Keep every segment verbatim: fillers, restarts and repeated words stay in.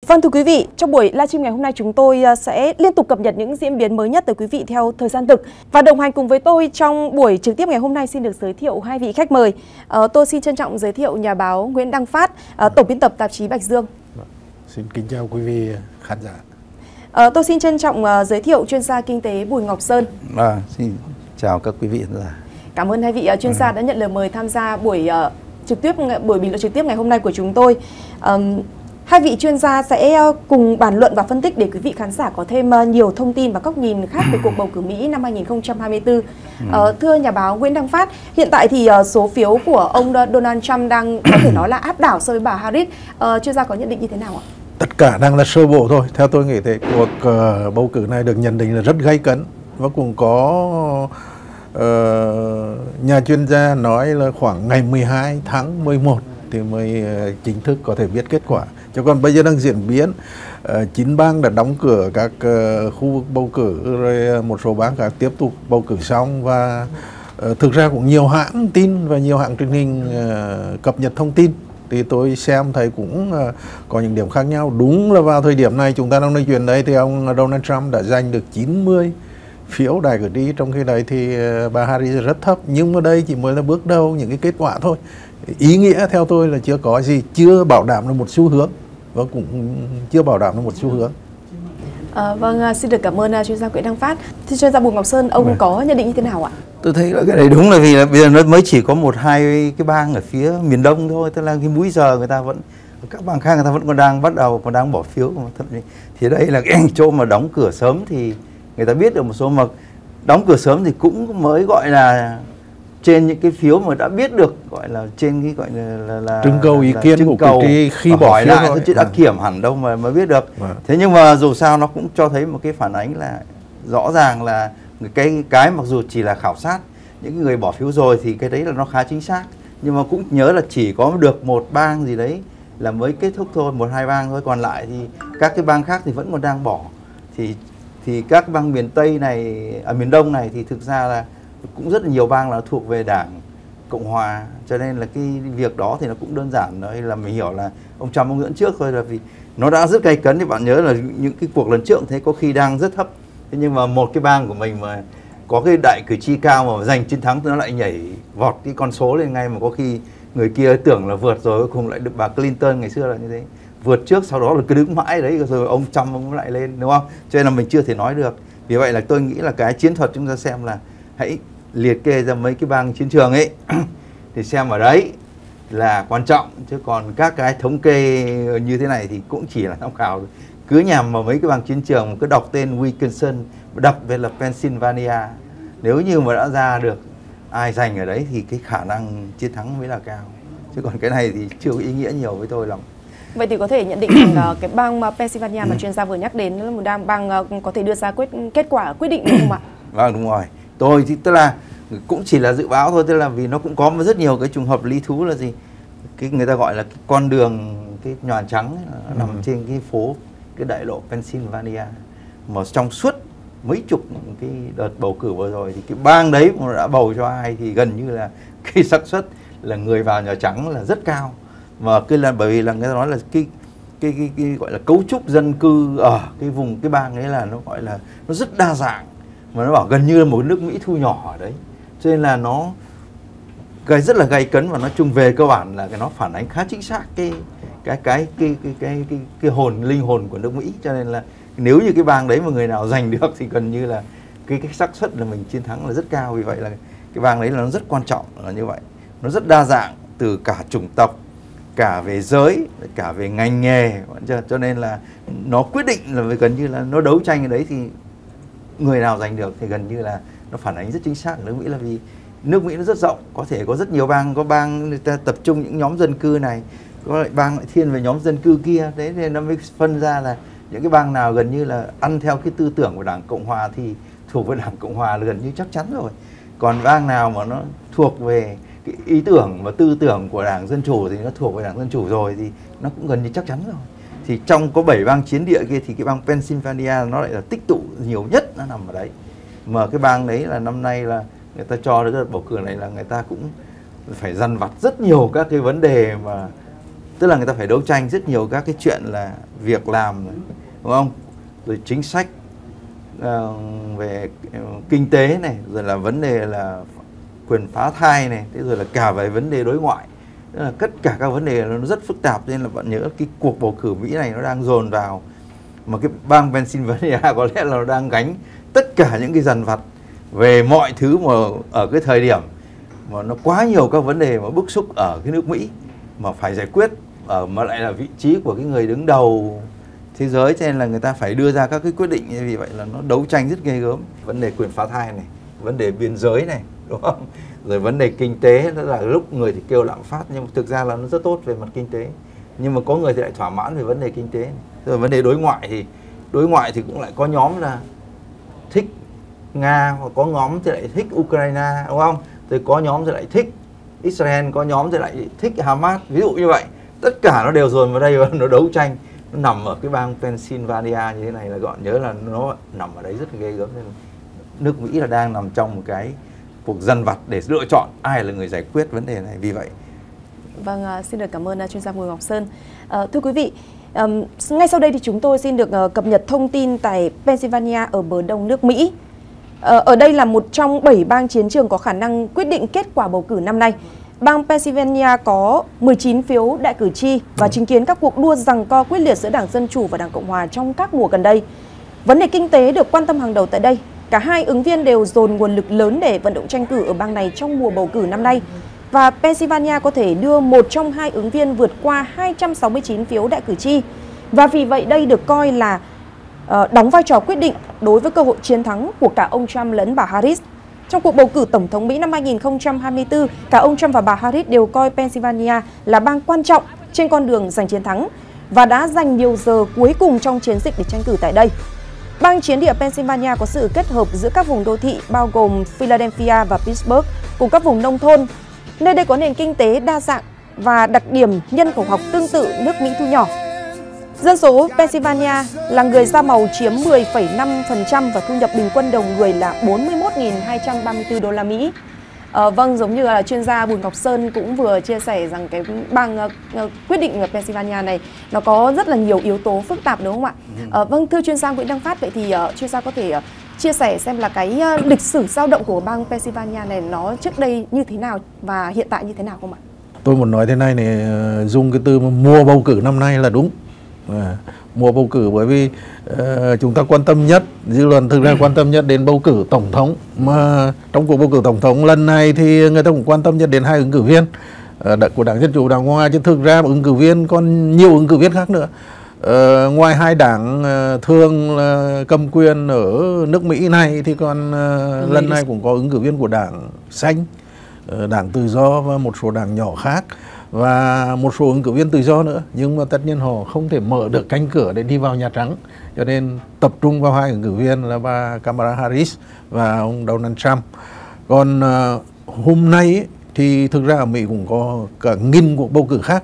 Vâng, thưa quý vị, trong buổi livestream ngày hôm nay chúng tôi sẽ liên tục cập nhật những diễn biến mới nhất tới quý vị theo thời gian thực. Và đồng hành cùng với tôi trong buổi trực tiếp ngày hôm nay xin được giới thiệu hai vị khách mời. Ờ, tôi xin trân trọng giới thiệu nhà báo Nguyễn Đăng Phát, uh, tổng biên tập tạp chí Bạch Dương. Xin kính chào quý vị khán giả. Ờ, tôi xin trân trọng uh, giới thiệu chuyên gia kinh tế Bùi Ngọc Sơn. À, xin chào các quý vị khán giả. Cảm ơn hai vị uh, chuyên gia đã nhận lời mời tham gia buổi uh, trực tiếp buổi bình luận trực tiếp ngày hôm nay của chúng tôi. Um, Hai vị chuyên gia sẽ cùng bàn luận và phân tích để quý vị khán giả có thêm nhiều thông tin và góc nhìn khác về cuộc bầu cử Mỹ năm hai nghìn không trăm hai mươi tư. Ừ. Ờ, thưa nhà báo Nguyễn Đăng Phát, hiện tại thì số phiếu của ông Donald Trump đang có thể nói là áp đảo so với bà Harris. Ờ, chuyên gia có nhận định như thế nào ạ? Tất cả đang là sơ bộ thôi. Theo tôi nghĩ thế, cuộc uh, bầu cử này được nhận định là rất gay cấn và cũng có uh, nhà chuyên gia nói là khoảng ngày mười hai tháng mười một thì mới uh, chính thức có thể biết kết quả. Chứ còn bây giờ đang diễn biến, uh, chín bang đã đóng cửa các uh, khu vực bầu cử, rồi một số bang khác tiếp tục bầu cử xong. Và uh, thực ra cũng nhiều hãng tin và nhiều hãng truyền hình uh, cập nhật thông tin. Thì tôi xem thấy cũng uh, có những điểm khác nhau. Đúng là vào thời điểm này chúng ta đang nói chuyện đây thì ông Donald Trump đã giành được chín mươi phiếu đại cử tri, trong khi đấy thì uh, bà Harris rất thấp. Nhưng mà đây chỉ mới là bước đầu những cái kết quả thôi. Ý nghĩa theo tôi là chưa có gì, chưa bảo đảm được một xu hướng và cũng chưa bảo đảm được một xu hướng. À, vâng, xin được cảm ơn chuyên gia Nguyễn Đăng Phát. Thì chuyên gia Bùi Ngọc Sơn, ông Vậy. có nhận định như thế nào ạ? Tôi thấy là cái này đúng là vì là bây giờ nó mới chỉ có một hai cái bang ở phía miền đông thôi, tức là cái múi giờ người ta vẫn, các bang khác người ta vẫn còn đang bắt đầu còn đang bỏ phiếu, thì đây là cái chỗ mà đóng cửa sớm thì người ta biết được một số, mà đóng cửa sớm thì cũng mới gọi là trên những cái phiếu mà đã biết được, gọi là trên cái gọi là là, là trưng cầu ý là, kiến là của cử tri khi bỏ hỏi phiếu lại thôi, chứ đã à. kiểm hẳn đâu mà mới biết được. À. Thế nhưng mà dù sao nó cũng cho thấy một cái phản ánh là rõ ràng là cái cái mặc dù chỉ là khảo sát những người bỏ phiếu rồi thì cái đấy là nó khá chính xác, nhưng mà cũng nhớ là chỉ có được một bang gì đấy là mới kết thúc thôi, một hai bang thôi, còn lại thì các cái bang khác thì vẫn còn đang bỏ. Thì thì các bang miền Tây này, ở à, miền Đông này thì thực ra là cũng rất là nhiều bang là thuộc về Đảng Cộng Hòa, cho nên là cái việc đó thì nó cũng đơn giản đấy, là mình hiểu là ông Trump ông dẫn trước thôi, là vì nó đã rất gay cấn. Thì bạn nhớ là những cái cuộc lần trước thế có khi đang rất thấp, thế nhưng mà một cái bang của mình mà có cái đại cử tri cao mà giành chiến thắng thì nó lại nhảy vọt cái con số lên ngay, mà có khi người kia tưởng là vượt rồi, cuối cùng lại được bà Clinton ngày xưa là như thế, vượt trước sau đó là cứ đứng mãi đấy rồi ông Trump ông lại lên, đúng không? Cho nên là mình chưa thể nói được. Vì vậy là tôi nghĩ là cái chiến thuật chúng ta xem là hãy liệt kê ra mấy cái bang chiến trường ấy thì xem ở đấy là quan trọng, chứ còn các cái thống kê như thế này thì cũng chỉ là tham khảo. Cứ nhằm vào mấy cái bang chiến trường, cứ đọc tên Wisconsin, đặc biệt là Pennsylvania, nếu như mà đã ra được ai giành ở đấy thì cái khả năng chiến thắng mới là cao, chứ còn cái này thì chưa có ý nghĩa nhiều với tôi lắm. Vậy thì có thể nhận định rằng cái bang Pennsylvania mà chuyên gia vừa nhắc đến là một bang bang có thể đưa ra quyết kết quả quyết định đúng không ạ? Vâng, đúng rồi. Tôi thì tức là cũng chỉ là dự báo thôi, tức là vì nó cũng có rất nhiều cái trùng hợp lý thú là gì, cái người ta gọi là cái con đường, cái nhòa trắng ấy, ừ. nằm trên cái phố, cái đại lộ Pennsylvania, mà trong suốt mấy chục cái đợt bầu cử vừa rồi thì cái bang đấy mà đã bầu cho ai thì gần như là cái xác suất là người vào Nhà Trắng là rất cao. Mà cái là bởi vì là người ta nói là cái cái, cái cái gọi là cấu trúc dân cư ở cái vùng cái bang ấy là nó gọi là nó rất đa dạng, mà nó bảo gần như là một nước Mỹ thu nhỏ ở đấy, cho nên là nó gây rất là gay cấn. Và nói chung về cơ bản là cái nó phản ánh khá chính xác cái cái cái cái cái cái cái, cái hồn linh hồn của nước Mỹ, cho nên là nếu như cái bang đấy mà người nào giành được thì gần như là cái cái xác suất là mình chiến thắng là rất cao. Vì vậy là cái bang đấy là nó rất quan trọng là như vậy, nó rất đa dạng từ cả chủng tộc, cả về giới, cả về ngành nghề, cho nên là nó quyết định là gần như là nó đấu tranh ở đấy thì người nào giành được thì gần như là nó phản ánh rất chính xác ở nước Mỹ, là vì nước Mỹ nó rất rộng, có thể có rất nhiều bang, có bang người ta tập trung những nhóm dân cư này, có lại bang lại thiên về nhóm dân cư kia, đấy nên nó mới phân ra là những cái bang nào gần như là ăn theo cái tư tưởng của Đảng Cộng Hòa thì thuộc về Đảng Cộng Hòa là gần như chắc chắn rồi, còn bang nào mà nó thuộc về cái ý tưởng và tư tưởng của Đảng Dân Chủ thì nó thuộc về Đảng Dân Chủ rồi thì nó cũng gần như chắc chắn rồi. Thì trong có bảy bang chiến địa kia thì cái bang Pennsylvania nó lại là tích tụ nhiều nhất, nó nằm ở đấy. Mà cái bang đấy là năm nay là người ta cho cái đợt bầu cử này là người ta cũng phải dằn vặt rất nhiều các cái vấn đề mà Tức là người ta phải đấu tranh rất nhiều các cái chuyện là việc làm, đúng không? Rồi chính sách uh, về uh, kinh tế này, rồi là vấn đề là quyền phá thai này, thế rồi là cả về vấn đề đối ngoại. Tức là tất cả các vấn đề nó rất phức tạp, nên là bạn nhớ cái cuộc bầu cử Mỹ này nó đang dồn vào mà cái bang Pennsylvania có lẽ là nó đang gánh tất cả những cái dằn vặt về mọi thứ mà ở cái thời điểm mà nó quá nhiều các vấn đề mà bức xúc ở cái nước Mỹ mà phải giải quyết, ở mà lại là vị trí của cái người đứng đầu thế giới, cho nên là người ta phải đưa ra các cái quyết định. Vì vậy là nó đấu tranh rất ghê gớm. Vấn đề quyền phá thai này, vấn đề biên giới này, đúng không? Rồi vấn đề kinh tế, đó là lúc người thì kêu lạm phát nhưng mà thực ra là nó rất tốt về mặt kinh tế, nhưng mà có người thì lại thỏa mãn về vấn đề kinh tế này. Rồi vấn đề đối ngoại thì đối ngoại thì cũng lại có nhóm là thích Nga, hoặc có nhóm thì lại thích Ukraine, đúng không? Rồi có nhóm thì lại thích Israel, có nhóm thì lại thích Hamas, ví dụ như vậy. Tất cả nó đều dồn vào đây và nó đấu tranh. Nó nằm ở cái bang Pennsylvania như thế này là gọn nhớ là nó nằm ở đấy rất là ghê gớm. Nên nước Mỹ là đang nằm trong một cái cuộc dằn vặt để lựa chọn ai là người giải quyết vấn đề này. Vì vậy. Vâng, uh, xin được cảm ơn uh, chuyên gia Bùi Ngọc Sơn. Uh, thưa quý vị, um, ngay sau đây thì chúng tôi xin được uh, cập nhật thông tin tại Pennsylvania ở bờ đông nước Mỹ. Uh, ở đây là một trong bảy bang chiến trường có khả năng quyết định kết quả bầu cử năm nay. Bang Pennsylvania có mười chín phiếu đại cử tri và chứng kiến các cuộc đua giằng co quyết liệt giữa Đảng Dân Chủ và Đảng Cộng Hòa trong các mùa gần đây. Vấn đề kinh tế được quan tâm hàng đầu tại đây. Cả hai ứng viên đều dồn nguồn lực lớn để vận động tranh cử ở bang này trong mùa bầu cử năm nay. Và Pennsylvania có thể đưa một trong hai ứng viên vượt qua hai trăm sáu mươi chín phiếu đại cử tri. Và vì vậy đây được coi là uh, đóng vai trò quyết định đối với cơ hội chiến thắng của cả ông Trump lẫn bà Harris. Trong cuộc bầu cử Tổng thống Mỹ năm hai nghìn không trăm hai mươi tư, cả ông Trump và bà Harris đều coi Pennsylvania là bang quan trọng trên con đường giành chiến thắng và đã dành nhiều giờ cuối cùng trong chiến dịch để tranh cử tại đây. Bang chiến địa Pennsylvania có sự kết hợp giữa các vùng đô thị bao gồm Philadelphia và Pittsburgh cùng các vùng nông thôn. Nơi đây có nền kinh tế đa dạng và đặc điểm nhân khẩu học tương tự nước Mỹ thu nhỏ. Dân số Pennsylvania là người da màu chiếm mười phẩy năm phần trăm và thu nhập bình quân đầu người là bốn mươi mốt nghìn hai trăm ba mươi tư đô la Mỹ. À, vâng, giống như là chuyên gia Bùi Ngọc Sơn cũng vừa chia sẻ rằng cái bang uh, quyết định ở Pennsylvania này nó có rất là nhiều yếu tố phức tạp, đúng không ạ? À, vâng, thưa chuyên gia Nguyễn Đăng Phát, vậy thì uh, chuyên gia có thể uh, chia sẻ xem là cái uh, lịch sử dao động của bang Pennsylvania này nó trước đây như thế nào và hiện tại như thế nào không ạ? Tôi muốn nói thế này này, uh, dùng cái từ mùa bầu cử năm nay là đúng. À, mùa bầu cử bởi vì uh, chúng ta quan tâm nhất, dư luận thực ra quan tâm nhất đến bầu cử tổng thống, mà trong cuộc bầu cử tổng thống lần này thì người ta cũng quan tâm nhất đến hai ứng cử viên uh, của Đảng Dân Chủ, Đảng Cộng Hòa, chứ thực ra ứng cử viên còn nhiều ứng cử viên khác nữa. Uh, ngoài hai đảng uh, thường uh, cầm quyền ở nước Mỹ này thì còn uh, lần này cũng có ứng cử viên của Đảng Xanh, uh, Đảng Tự Do và một số đảng nhỏ khác, và một số ứng cử viên tự do nữa, nhưng mà tất nhiên họ không thể mở được cánh cửa để đi vào Nhà Trắng, cho nên tập trung vào hai ứng cử viên là bà Kamala Harris và ông Donald Trump. Còn uh, hôm nay ấy, thì thực ra ở Mỹ cũng có cả nghìn cuộc bầu cử khác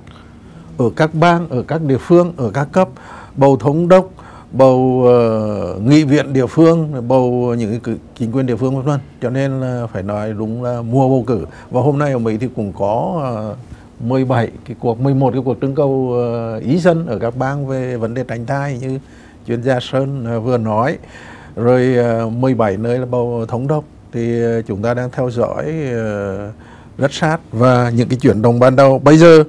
ở các bang, ở các địa phương, ở các cấp, bầu thống đốc, bầu uh, nghị viện địa phương, bầu những cái chính quyền địa phương vân vân. Cho nên là phải nói đúng là mùa bầu cử. Và hôm nay ở Mỹ thì cũng có uh, mười bảy cái cuộc, mười một cái cuộc trưng cầu uh, ý dân ở các bang về vấn đề tránh thai như chuyên gia Sơn uh, vừa nói. Rồi uh, mười bảy nơi là bầu thống đốc thì uh, chúng ta đang theo dõi uh, rất sát. Và những cái chuyển động ban đầu bây giờ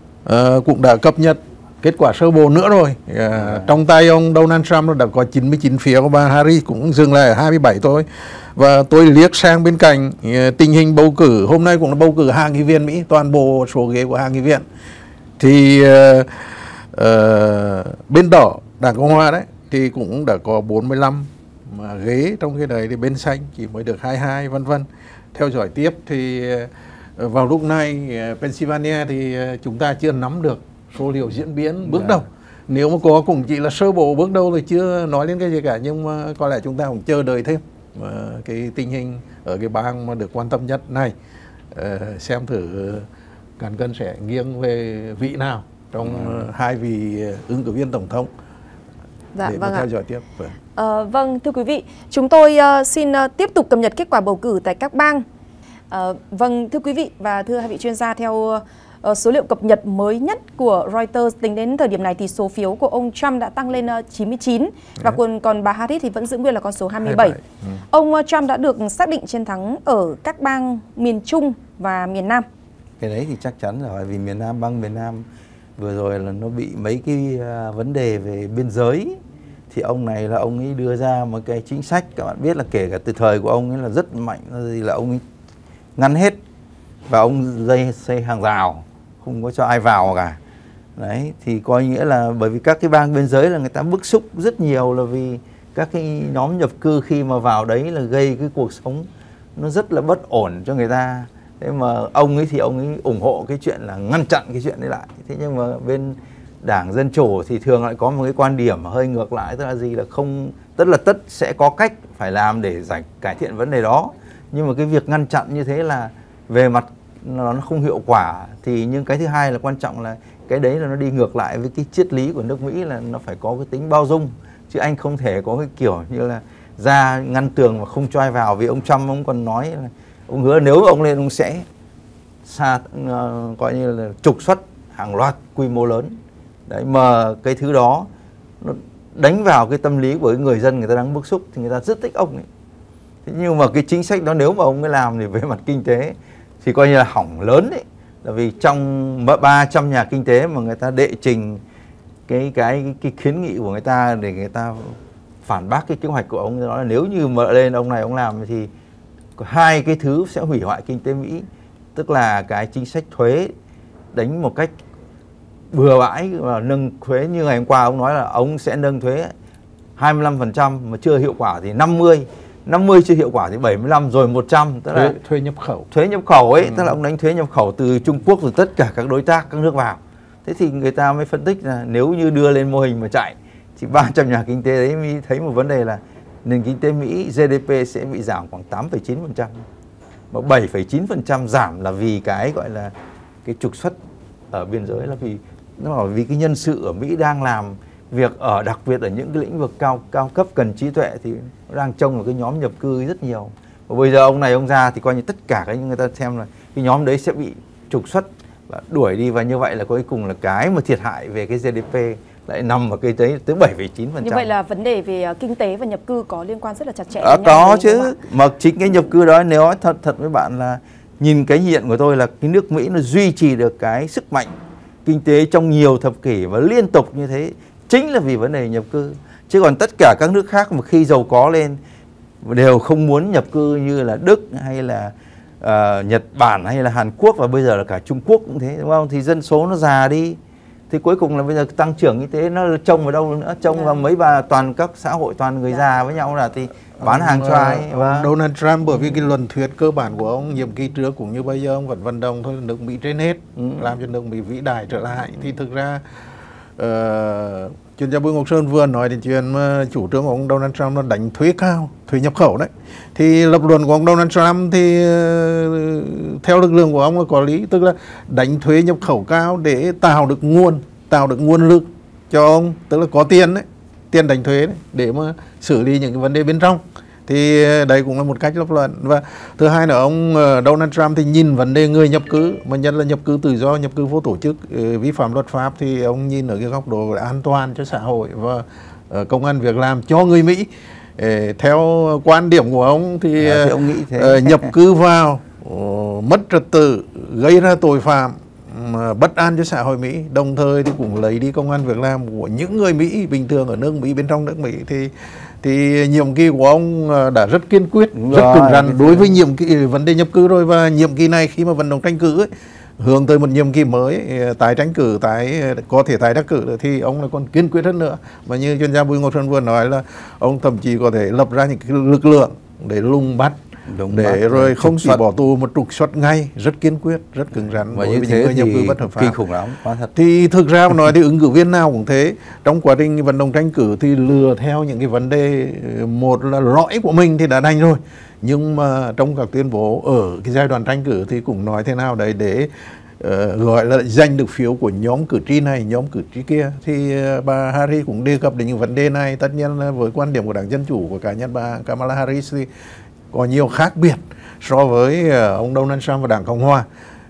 uh, cũng đã cập nhật kết quả sơ bộ nữa rồi. Uh, à. Trong tay ông Donald Trump đã có chín mươi chín phiếu, bà Harris cũng dừng lại ở hai mươi bảy thôi. Và tôi liếc sang bên cạnh uh, tình hình bầu cử, hôm nay cũng là bầu cử hạ nghị viện Mỹ, toàn bộ số ghế của hạ nghị viện. Thì uh, uh, bên đỏ, Đảng Cộng Hòa đấy, thì cũng đã có bốn mươi lăm mà ghế trong cái đấy, thì bên xanh chỉ mới được hai mươi hai vân vân. Theo dõi tiếp thì uh, vào lúc này uh, Pennsylvania thì uh, chúng ta chưa nắm được số liệu diễn biến bước đầu. Nếu mà có cũng chỉ là sơ bộ bước đầu thì chưa nói đến cái gì cả, nhưng mà có lẽ chúng ta cũng chờ đợi thêm mà cái tình hình ở cái bang mà được quan tâm nhất này, uh, xem thử uh, cán cân sẽ nghiêng về vị nào trong uh, hai vị ứng cử viên tổng thống. Dạ, để vâng mà theo ạ. dõi tiếp. Vâng. À, vâng, thưa quý vị, chúng tôi uh, xin uh, tiếp tục cập nhật kết quả bầu cử tại các bang. Uh, vâng, thưa quý vị và thưa hai vị chuyên gia, theo uh, số liệu cập nhật mới nhất của Reuters tính đến thời điểm này thì số phiếu của ông Trump đã tăng lên uh, chín mươi chín và còn còn bà Harris thì vẫn giữ nguyên là con số hai mươi bảy. Ừ. Ông uh, Trump đã được xác định chiến thắng ở các bang miền Trung và miền Nam. Cái đấy thì chắc chắn rồi, vì miền Nam, bang miền Nam vừa rồi là nó bị mấy cái uh, vấn đề về biên giới, thì ông này là ông ấy đưa ra một cái chính sách, các bạn biết là kể cả từ thời của ông ấy là rất mạnh, gì là ông ấy ngăn hết và ông dây xây hàng rào, không có cho ai vào cả. Đấy, thì coi nghĩa là bởi vì các cái bang biên giới là người ta bức xúc rất nhiều, là vì các cái nhóm nhập cư khi mà vào đấy là gây cái cuộc sống nó rất là bất ổn cho người ta. Thế mà ông ấy thì ông ấy ủng hộ cái chuyện là ngăn chặn cái chuyện đấy lại. Thế nhưng mà bên Đảng Dân Chủ thì thường lại có một cái quan điểm hơi ngược lại, tức là gì, là không, tức là tất sẽ có cách phải làm để giải cải thiện vấn đề đó. Nhưng mà cái việc ngăn chặn như thế là về mặt nó không hiệu quả. Thì nhưng cái thứ hai là quan trọng là cái đấy là nó đi ngược lại với cái triết lý của nước Mỹ, là nó phải có cái tính bao dung. Chứ anh không thể có cái kiểu như là ra ngăn tường mà không cho ai vào. Vì ông Trump ông còn nói là ông hứa nếu ông lên ông sẽ xa, uh, coi như là trục xuất hàng loạt quy mô lớn. Đấy, mà cái thứ đó nó đánh vào cái tâm lý của người dân, người ta đang bức xúc thì người ta rất thích ông ấy. Thế nhưng mà cái chính sách đó nếu mà ông ấy làm thì về mặt kinh tế thì coi như là hỏng lớn đấy. Là vì trong ba trăm nhà kinh tế mà người ta đệ trình cái, cái cái cái kiến nghị của người ta để người ta phản bác cái kế hoạch của ông, đó là nếu như mà lên ông này ông làm thì hai cái thứ sẽ hủy hoại kinh tế Mỹ. Tức là cái chính sách thuế đánh một cách bừa bãi và nâng thuế, như ngày hôm qua ông nói là ông sẽ nâng thuế hai mươi lăm phần trăm mà chưa hiệu quả thì năm mươi, năm mươi chưa hiệu quả thì bảy mươi lăm rồi một trăm, tức thuế, là thuế nhập khẩu. Thuế nhập khẩu ấy, ừ. Tức là ông đánh thuế nhập khẩu từ Trung Quốc rồi tất cả các đối tác các nước vào. Thế thì người ta mới phân tích là nếu như đưa lên mô hình mà chạy thì ba trăm nhà kinh tế đấy mới thấy một vấn đề là nền kinh tế Mỹ giê đê pê sẽ bị giảm khoảng tám phẩy chín phần trăm. Và bảy phẩy chín phần trăm giảm là vì cái gọi là cái trục xuất ở biên giới, là vì nó bảo vì cái nhân sự ở Mỹ đang làm việc ở, đặc biệt ở những cái lĩnh vực cao cao cấp cần trí tuệ thì nó đang trông vào cái nhóm nhập cư rất nhiều. Và bây giờ ông này ông ra thì coi như tất cả cái người ta xem là cái nhóm đấy sẽ bị trục xuất và đuổi đi, và như vậy là cuối cùng là cái mà thiệt hại về cái giê đê pê lại nằm ở cái đấy tới bảy phẩy chín phần trăm. Như vậy là vấn đề về kinh tế và nhập cư có liên quan rất là chặt chẽ. À, có chứ, mà chính cái nhập cư đó nếu nói thật thật với bạn là nhìn cái hiện của tôi là cái nước Mỹ nó duy trì được cái sức mạnh kinh tế trong nhiều thập kỷ và liên tục như thế chính là vì vấn đề nhập cư. Chứ còn tất cả các nước khác mà khi giàu có lên đều không muốn nhập cư, như là Đức hay là uh, Nhật Bản hay là Hàn Quốc, và bây giờ là cả Trung Quốc cũng thế, đúng không? Thì dân số nó già đi thì cuối cùng là bây giờ tăng trưởng kinh tế nó trông vào đâu nữa, trông vào mấy bà toàn các xã hội toàn người già với nhau là thì bán hàng cho ai. Và Donald Trump bởi vì cái luận thuyết cơ bản của ông nhiệm kỳ trước cũng như bây giờ ông vẫn vận động thôi, nước Mỹ trên hết, ừ. làm cho nước Mỹ vĩ đại trở lại. Thì thực ra uh, chuyên gia Bùi Ngọc Sơn vừa nói đến chuyện mà chủ trương của ông Donald Trump nó đánh thuế cao, thuế nhập khẩu đấy. Thì lập luận của ông Donald Trump thì uh, theo lực lượng của ông là có lý, tức là đánh thuế nhập khẩu cao để tạo được nguồn, tạo được nguồn lực cho ông, tức là có tiền đấy, tiền đánh thuế đấy, để mà xử lý những cái vấn đề bên trong. Thì đây cũng là một cách lập luận. Và thứ hai là ông Donald Trump thì nhìn vấn đề người nhập cư, mà nhất là nhập cư tự do, nhập cư vô tổ chức, vi phạm luật pháp, thì ông nhìn ở cái góc độ an toàn cho xã hội và công ăn việc làm cho người Mỹ. Theo quan điểm của ông thì, à, thì ông nghĩ thế. nhập cư vào mất trật tự, gây ra tội phạm, bất an cho xã hội Mỹ, đồng thời thì cũng lấy đi công ăn việc làm của những người Mỹ bình thường ở nước Mỹ, bên trong nước Mỹ. Thì thì nhiệm kỳ của ông đã rất kiên quyết, đúng rất cứng rắn đối với nhiệm kỳ vấn đề nhập cư rồi. Và nhiệm kỳ này khi mà vận động tranh cử ấy, hướng tới một nhiệm kỳ mới tái tranh cử, tái có thể tái đắc cử thì ông là còn kiên quyết hơn nữa. Và như chuyên gia Bùi Ngọc Sơn vừa nói là ông thậm chí có thể lập ra những cái lực lượng để lùng bắt, đúng, để bắt, rồi không chỉ bỏ tù một trục xuất ngay, rất kiên quyết, rất cứng rắn và đối như với thế những người nhập cư thì bất hợp pháp. Kinh khủng lắm, quá thật. Thì thực ra mà nói thì ứng cử viên nào cũng thế, trong quá trình vận động tranh cử thì lừa theo những cái vấn đề, một là lõi của mình thì đã đành rồi, nhưng mà trong các tuyên bố ở cái giai đoạn tranh cử thì cũng nói thế nào đấy để uh, gọi là giành được phiếu của nhóm cử tri này, nhóm cử tri kia. Thì uh, bà Harris cũng đề cập đến những vấn đề này. Tất nhiên là với quan điểm của Đảng Dân Chủ, của cá nhân bà Kamala Harris thì có nhiều khác biệt so với uh, ông Donald Trump và Đảng Cộng Hòa.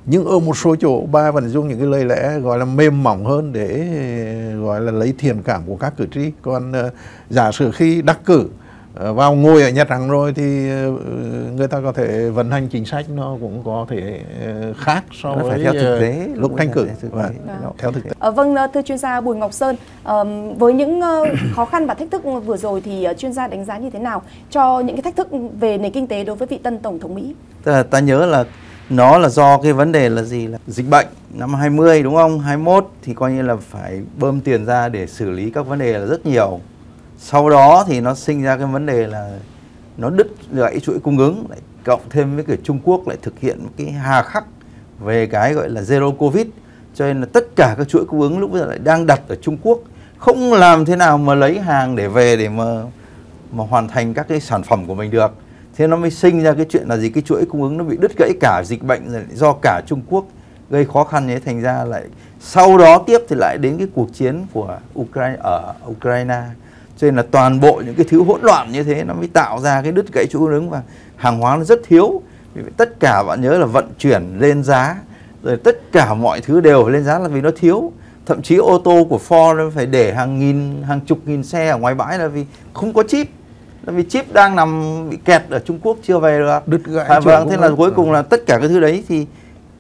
Nhưng ở một số chỗ bà vẫn dùng những cái lời lẽ gọi là mềm mỏng hơn để gọi là lấy thiện cảm của các cử tri. Còn uh, giả sử khi đắc cử uh, vào ngồi ở Nhà Trắng rồi thì uh, người ta có thể vận hành chính sách nó cũng có thể uh, khác so nó với theo thực tế, uh, lúc tranh cử. Và, theo thực tế. À, vâng, thưa chuyên gia Bùi Ngọc Sơn, um, với những uh, khó khăn và thách thức vừa rồi thì uh, chuyên gia đánh giá như thế nào cho những cái thách thức về nền kinh tế đối với vị tân Tổng thống Mỹ? Tức là ta nhớ là nó là do cái vấn đề là gì, là dịch bệnh năm hai mươi đúng không? hai mươi mốt thì coi như là phải bơm tiền ra để xử lý các vấn đề là rất nhiều. Sau đó thì nó sinh ra cái vấn đề là nó đứt gãy chuỗi cung ứng, lại cộng thêm với cái Trung Quốc lại thực hiện một cái hà khắc về cái gọi là zero covid, cho nên là tất cả các chuỗi cung ứng lúc bây giờ lại đang đặt ở Trung Quốc, không làm thế nào mà lấy hàng để về để mà mà hoàn thành các cái sản phẩm của mình được. Thế nó mới sinh ra cái chuyện là gì, cái chuỗi cung ứng nó bị đứt gãy cả dịch bệnh rồi, do cả Trung Quốc gây khó khăn, thế thành ra lại sau đó tiếp thì lại đến cái cuộc chiến của Ukraine ở Ukraine, cho nên là toàn bộ những cái thứ hỗn loạn như thế nó mới tạo ra cái đứt gãy chuỗi cung ứng và hàng hóa nó rất thiếu. Vì tất cả bạn nhớ là vận chuyển lên giá, rồi tất cả mọi thứ đều phải lên giá là vì nó thiếu. Thậm chí ô tô của Ford nó phải để hàng nghìn, hàng chục nghìn xe ở ngoài bãi là vì không có chip. Là vì chip đang nằm bị kẹt ở Trung Quốc chưa về được. Đứt gãy. À, vâng, thế là cuối cùng là tất cả cái thứ đấy thì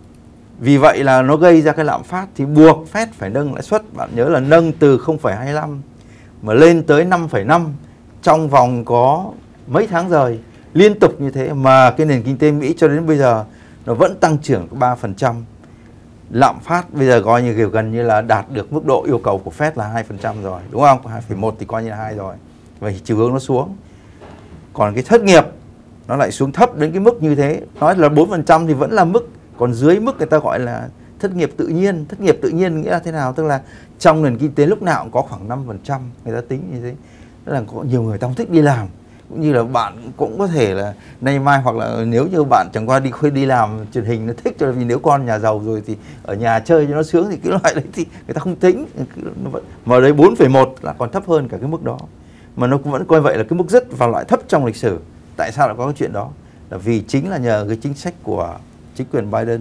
vì vậy là nó gây ra cái lạm phát, thì buộc Fed phải nâng lãi suất. Bạn nhớ là nâng từ không phẩy hai mươi lăm mà lên tới năm phẩy năm trong vòng có mấy tháng rồi, liên tục như thế mà cái nền kinh tế Mỹ cho đến bây giờ nó vẫn tăng trưởng ba phần trăm. Lạm phát bây giờ coi như kiểu gần như là đạt được mức độ yêu cầu của Fed là hai phần trăm rồi, đúng không? hai phẩy một thì coi như là hai rồi. Vậy chiều hướng nó xuống. Còn cái thất nghiệp nó lại xuống thấp đến cái mức như thế. Nói là bốn phần trăm thì vẫn là mức, còn dưới mức người ta gọi là thất nghiệp tự nhiên. Thất nghiệp tự nhiên nghĩa là thế nào? Tức là trong nền kinh tế lúc nào cũng có khoảng năm phần trăm người ta tính như thế. Tức là có nhiều người ta không thích đi làm. Cũng như là bạn cũng có thể là nay mai, hoặc là nếu như bạn chẳng qua đi khơi đi làm truyền hình nó thích, cho vì nếu con nhà giàu rồi thì ở nhà chơi cho nó sướng, thì cái loại đấy thì người ta không tính. Mà đấy bốn phẩy một là còn thấp hơn cả cái mức đó. Mà nó cũng vẫn coi vậy là cái mức rất và loại thấp trong lịch sử. Tại sao lại có cái chuyện đó? Là vì chính là nhờ cái chính sách của chính quyền Biden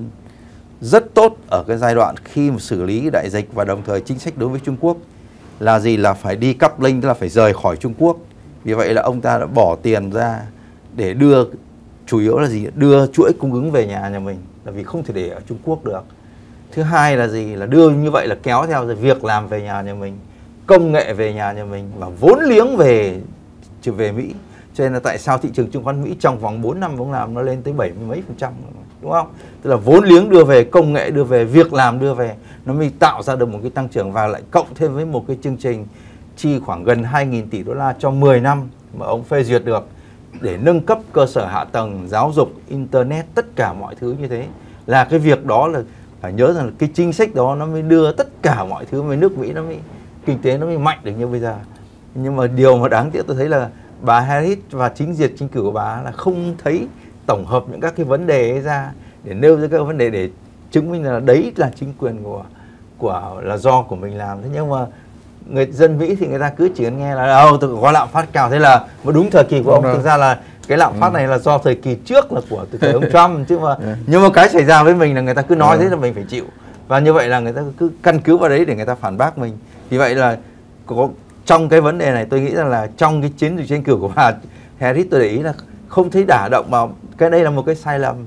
rất tốt ở cái giai đoạn khi mà xử lý đại dịch, và đồng thời chính sách đối với Trung Quốc là gì, là phải đi coupling, tức là phải rời khỏi Trung Quốc. Vì vậy là ông ta đã bỏ tiền ra để đưa, chủ yếu là gì, đưa chuỗi cung ứng về nhà nhà mình, là vì không thể để ở Trung Quốc được. Thứ hai là gì, là đưa như vậy là kéo theo rồi việc làm về nhà nhà mình, công nghệ về nhà nhà mình, và vốn liếng về về Mỹ. Cho nên là tại sao thị trường chứng khoán Mỹ trong vòng bốn năm vốn làm nó lên tới bảy mươi mấy phần trăm, đúng không? Tức là vốn liếng đưa về, công nghệ đưa về, việc làm đưa về, nó mới tạo ra được một cái tăng trưởng, và lại cộng thêm với một cái chương trình chi khoảng gần hai nghìn tỷ đô la cho mười năm mà ông phê duyệt được để nâng cấp cơ sở hạ tầng, giáo dục, internet, tất cả mọi thứ như thế. Là cái việc đó là phải nhớ rằng là cái chính sách đó nó mới đưa tất cả mọi thứ với nước Mỹ, nó mới kinh tế nó mới mạnh được như bây giờ. Nhưng mà điều mà đáng tiếc tôi thấy là bà Harris và chính diệt chính cử của bà là không thấy tổng hợp những các cái vấn đề ấy ra để nêu ra các vấn đề để chứng minh là đấy là chính quyền của của là do của mình làm. Thế nhưng mà người dân Mỹ thì người ta cứ chỉ nghe là đâu tôi có lạm phát cao, thế là mà đúng thời kỳ của ông. Thực ra là cái lạm phát này là do thời kỳ trước là của từ thời ông Trump chứ mà nhưng mà cái xảy ra với mình là người ta cứ nói thế là mình phải chịu, và như vậy là người ta cứ căn cứ vào đấy để người ta phản bác mình. Vì vậy là có trong cái vấn đề này tôi nghĩ rằng là trong cái chiến dịch tranh cử của bà Harris, tôi để ý là không thấy đả động vào cái, đây là một cái sai lầm,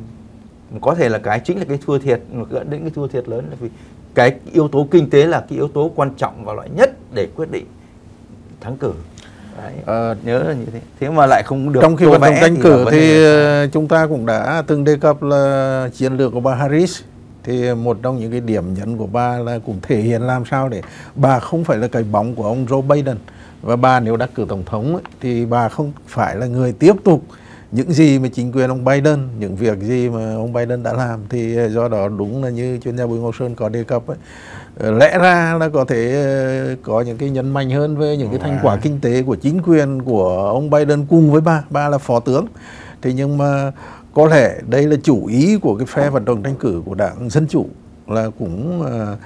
có thể là cái chính là cái thua thiệt, dẫn đến cái thua thiệt lớn là vì cái yếu tố kinh tế là cái yếu tố quan trọng và loại nhất để quyết định thắng cử. Đấy, à, nhớ là như thế. Thế mà lại không được. Trong khi vận động tranh cử thì, thì chúng ta cũng đã từng đề cập là chiến lược của bà Harris. Thì một trong những cái điểm nhấn của bà là cũng thể hiện làm sao để bà không phải là cái bóng của ông Joe Biden. Và bà nếu đắc cử tổng thống ấy, thì bà không phải là người tiếp tục những gì mà chính quyền ông Biden, những việc gì mà ông Biden đã làm. Thì do đó đúng là như chuyên gia Bùi Ngọc Sơn có đề cập ấy, lẽ ra là có thể có những cái nhấn mạnh hơn về những cái thành quả kinh tế của chính quyền của ông Biden cùng với bà. Bà là phó tướng. Thế nhưng mà có lẽ đây là chủ ý của cái phe vận động tranh cử của đảng Dân Chủ, là cũng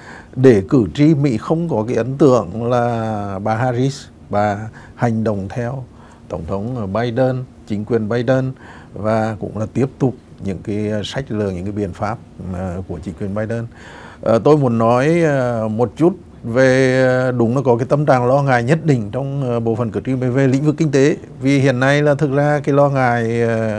để cử tri Mỹ không có cái ấn tượng là bà Harris, bà hành động theo Tổng thống Biden, chính quyền Biden, và cũng là tiếp tục những cái sách lược, những cái biện pháp của chính quyền Biden. À, tôi muốn nói một chút về, đúng là có cái tâm trạng lo ngại nhất định trong bộ phận cử tri về lĩnh vực kinh tế, vì hiện nay là thực ra cái lo ngại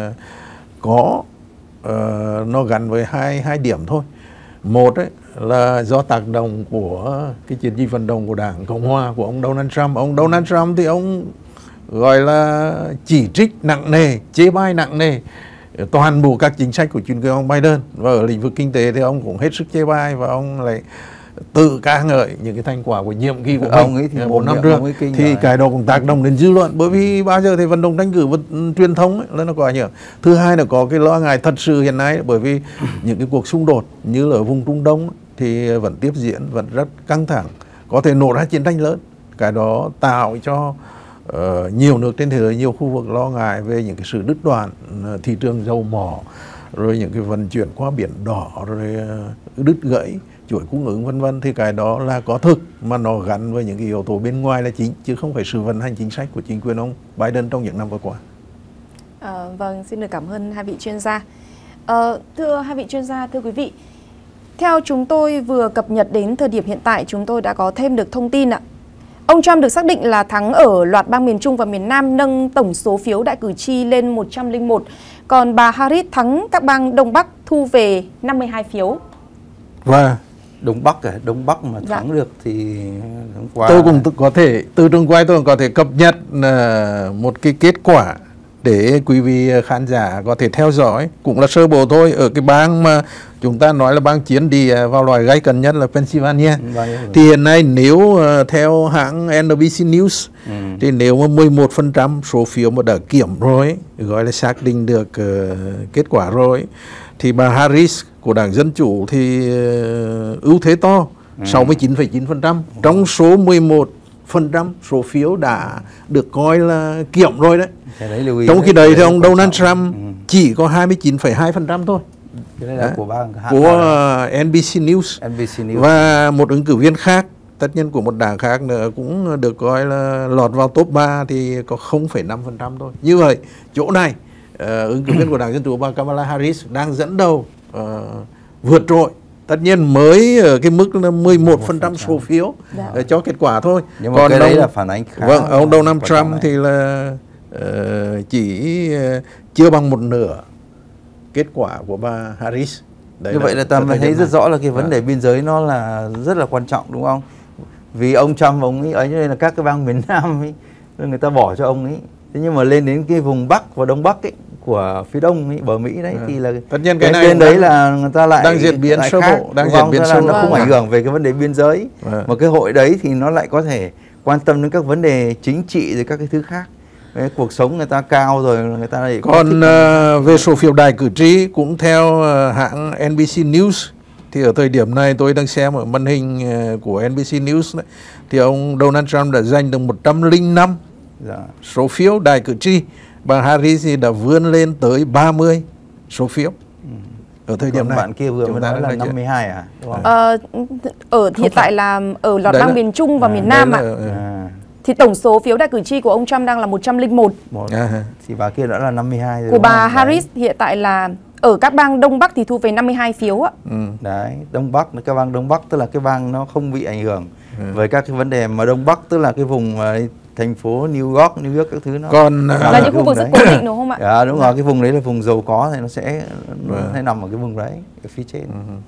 có uh, nó gắn với hai hai điểm thôi. Một ấy, là do tác động của cái chiến dịch vận động của Đảng Cộng hòa của ông Donald Trump. Ông Donald Trump thì ông gọi là chỉ trích nặng nề, chê bai nặng nề toàn bộ các chính sách của chính quyền ông Biden, và ở lĩnh vực kinh tế thì ông cũng hết sức chê bai, và ông lại tự ca ngợi những cái thành quả của nhiệm kỳ của ông ấy thì một năm trước, thì rồi. Cái đó cũng tác động đến dư luận, bởi vì bao giờ thì vận động tranh cử và truyền thông ấy, là nó có ảnh hưởng. Thứ hai là có cái lo ngại thật sự hiện nay, bởi vì những cái cuộc xung đột như là ở vùng Trung Đông thì vẫn tiếp diễn, vẫn rất căng thẳng, có thể nổ ra chiến tranh lớn. Cái đó tạo cho uh, nhiều nước trên thế giới, nhiều khu vực lo ngại về những cái sự đứt đoạn uh, thị trường dầu mỏ, rồi những cái vận chuyển qua biển đỏ, rồi uh, đứt gãy chuỗi cung ứng vân vân. Thì cái đó là có thực, mà nó gắn với những cái yếu tố bên ngoài là chính, chứ không phải sự vận hành chính sách của chính quyền ông Biden trong những năm vừa qua. À, vâng, xin được cảm ơn hai vị chuyên gia. À, thưa hai vị chuyên gia, thưa quý vị, theo chúng tôi vừa cập nhật đến thời điểm hiện tại, chúng tôi đã có thêm được thông tin ạ. Ông Trump được xác định là thắng ở loạt bang miền Trung và miền Nam, nâng tổng số phiếu đại cử tri lên một trăm lẻ một. Còn bà Harris thắng các bang Đông Bắc, thu về năm mươi hai phiếu. Và Đông Bắc à, Đông Bắc mà thắng dạ. được thì qua... Tôi cũng có thể, từ trường quay tôi cũng có thể cập nhật uh, một cái kết quả để quý vị khán giả có thể theo dõi. Cũng là sơ bộ thôi. Ở cái bang mà chúng ta nói là bang chiến đi vào loại gay cấn nhất là Pennsylvania. Ừ, thì hiện nay nếu uh, theo hãng en bê xê News, ừ. thì nếu mà mười một phần trăm số phiếu mà đã kiểm rồi, gọi là xác định được uh, kết quả rồi, thì bà Harris của Đảng Dân Chủ thì uh, ưu thế to, ừ. sáu mươi chín phẩy chín phần trăm trong số mười một phần trăm số phiếu đã được coi là kiểm rồi đấy. Trong khi đấy thì ông Donald Trump ừ. chỉ có hai mươi chín phẩy hai phần trăm thôi. Cái này là của bang của en bê xê News. en bê xê News. Và một ứng cử viên khác, tất nhiên của một đảng khác nữa, cũng được coi là lọt vào top ba thì có không phẩy năm phần trăm thôi. Như vậy, chỗ này uh, ứng cử viên của Đảng Dân Chủ bà Kamala Harris đang dẫn đầu, uh, vượt trội. Tất nhiên mới ở cái mức là mười một phần trăm số phiếu dạ. cho kết quả thôi. Nhưng mà còn cái đấy ông, là phản ánh khá. Vâng, ông Donald Trump thì là uh, chỉ uh, chưa bằng một nửa kết quả của bà Harris. Đấy. Như vậy là ta mới thấy rất rõ là cái vấn đề biên giới nó là rất là quan trọng, đúng không? Vì ông Trump ông ấy ấy, cho nên là các cái bang miền Nam ấy, người ta bỏ cho ông ấy. Thế nhưng mà lên đến cái vùng Bắc và Đông Bắc ấy, của phía đông ấy, bờ Mỹ đấy, à. thì là tất nhiên cái, cái này đấy là người ta lại đang diễn biến sơ bộ, đang diễn biến sơ bộ, nó không ảnh hưởng về cái vấn đề biên giới. À. Mà cái hội đấy thì nó lại có thể quan tâm đến các vấn đề chính trị rồi các cái thứ khác. Cái cuộc sống người ta cao rồi, người ta lại còn uh, về số phiếu đại cử tri cũng theo uh, hãng en bê xê News, thì ở thời điểm này tôi đang xem ở màn hình uh, của en bê xê News đấy, thì ông Donald Trump đã giành được một trăm lẻ năm dạ. số phiếu đại cử tri. Bà Harris thì đã vươn lên tới ba mươi số phiếu. Ừ. Ở thời điểm này bạn kia vừa mới nói là năm mươi hai à? Đúng không? Ờ, ở hiện tại là ở loạt bang miền Trung và à, miền Nam ạ. À. À. Thì tổng số phiếu đại cử tri của ông Trump đang là một trăm lẻ một. À. Thì bà kia đã là năm mươi hai rồi. Của bà Harris đấy. Hiện tại là ở các bang Đông Bắc thì thu về năm mươi hai phiếu ạ. Ừ. Đấy, Đông Bắc, cái bang Đông Bắc tức là cái bang nó không bị ảnh hưởng ừ. với các cái vấn đề, mà Đông Bắc tức là cái vùng thành phố New York, New York các thứ nó còn là, là những khu vực rất cố định đúng không ạ? Dạ đúng rồi, cái vùng đấy là vùng giàu có thì nó sẽ nó sẽ nằm ở cái vùng đấy, ở phía trên. Uh-huh.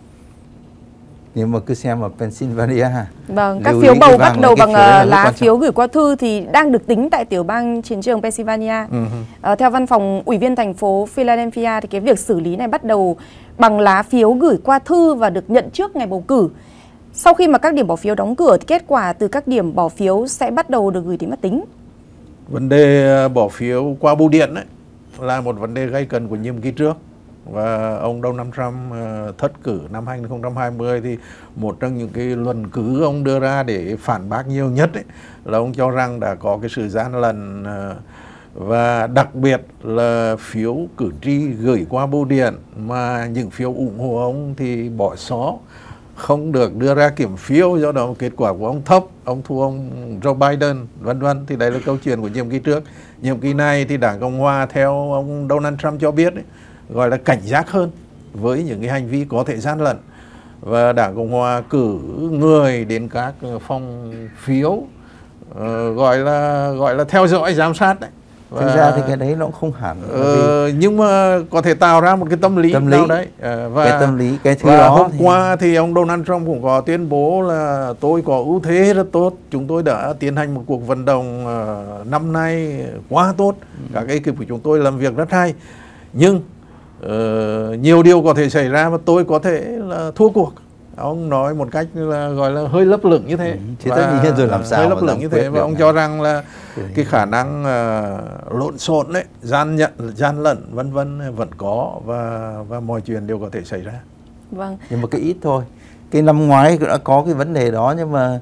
Nhưng mà cứ xem ở Pennsylvania. Vâng, các phiếu bầu bắt đầu bằng lá phiếu gửi qua thư thì đang được tính tại tiểu bang chiến trường Pennsylvania. Uh-huh. À, theo văn phòng ủy viên thành phố Philadelphia thì cái việc xử lý này bắt đầu bằng lá phiếu gửi qua thư và được nhận trước ngày bầu cử. Sau khi mà các điểm bỏ phiếu đóng cửa thì kết quả từ các điểm bỏ phiếu sẽ bắt đầu được gửi đến máy tính. Vấn đề bỏ phiếu qua bưu điện ấy là một vấn đề gây cấn của nhiệm kỳ trước. Và ông Donald Trump uh, thất cử năm hai không hai không thì một trong những cái luận cứ ông đưa ra để phản bác nhiều nhất ấy, là ông cho rằng đã có cái sự gian lận uh, và đặc biệt là phiếu cử tri gửi qua bưu điện mà những phiếu ủng hộ ông thì bỏ xó, không được đưa ra kiểm phiếu, do đó kết quả của ông thấp, ông thua ông Joe Biden, vân vân. Thì đấy là câu chuyện của nhiệm kỳ trước. Nhiệm kỳ này thì Đảng Cộng Hòa theo ông Donald Trump cho biết ấy, gọi là cảnh giác hơn với những cái hành vi có thể gian lận, và Đảng Cộng Hòa cử người đến các phòng phiếu uh, gọi là gọi là theo dõi giám sát đấy. Và thực ra thì cái đấy nó cũng không hẳn, uh, nhưng mà có thể tạo ra một cái tâm lý, tâm lý. nào đấy. Uh, và cái tâm lý cái thứ và đó hôm thì... qua thì ông Donald Trump cũng có tuyên bố là tôi có ưu thế rất tốt, chúng tôi đã tiến hành một cuộc vận động uh, năm nay quá tốt, ừ. các ekip của chúng tôi làm việc rất hay, nhưng uh, nhiều điều có thể xảy ra và tôi có thể là thua cuộc. Ông nói một cách là gọi là hơi lấp lửng như thế, ừ, chứ tất nhiên rồi làm sao hơi lấp lửng như thế, và ông này. cho rằng là ừ. cái khả năng uh, lộn xộn đấy, gian nhận, gian lận vân vân vẫn có, và và mọi chuyện đều có thể xảy ra. Vâng. Nhưng mà cái ít thôi. Cái năm ngoái đã có cái vấn đề đó, nhưng mà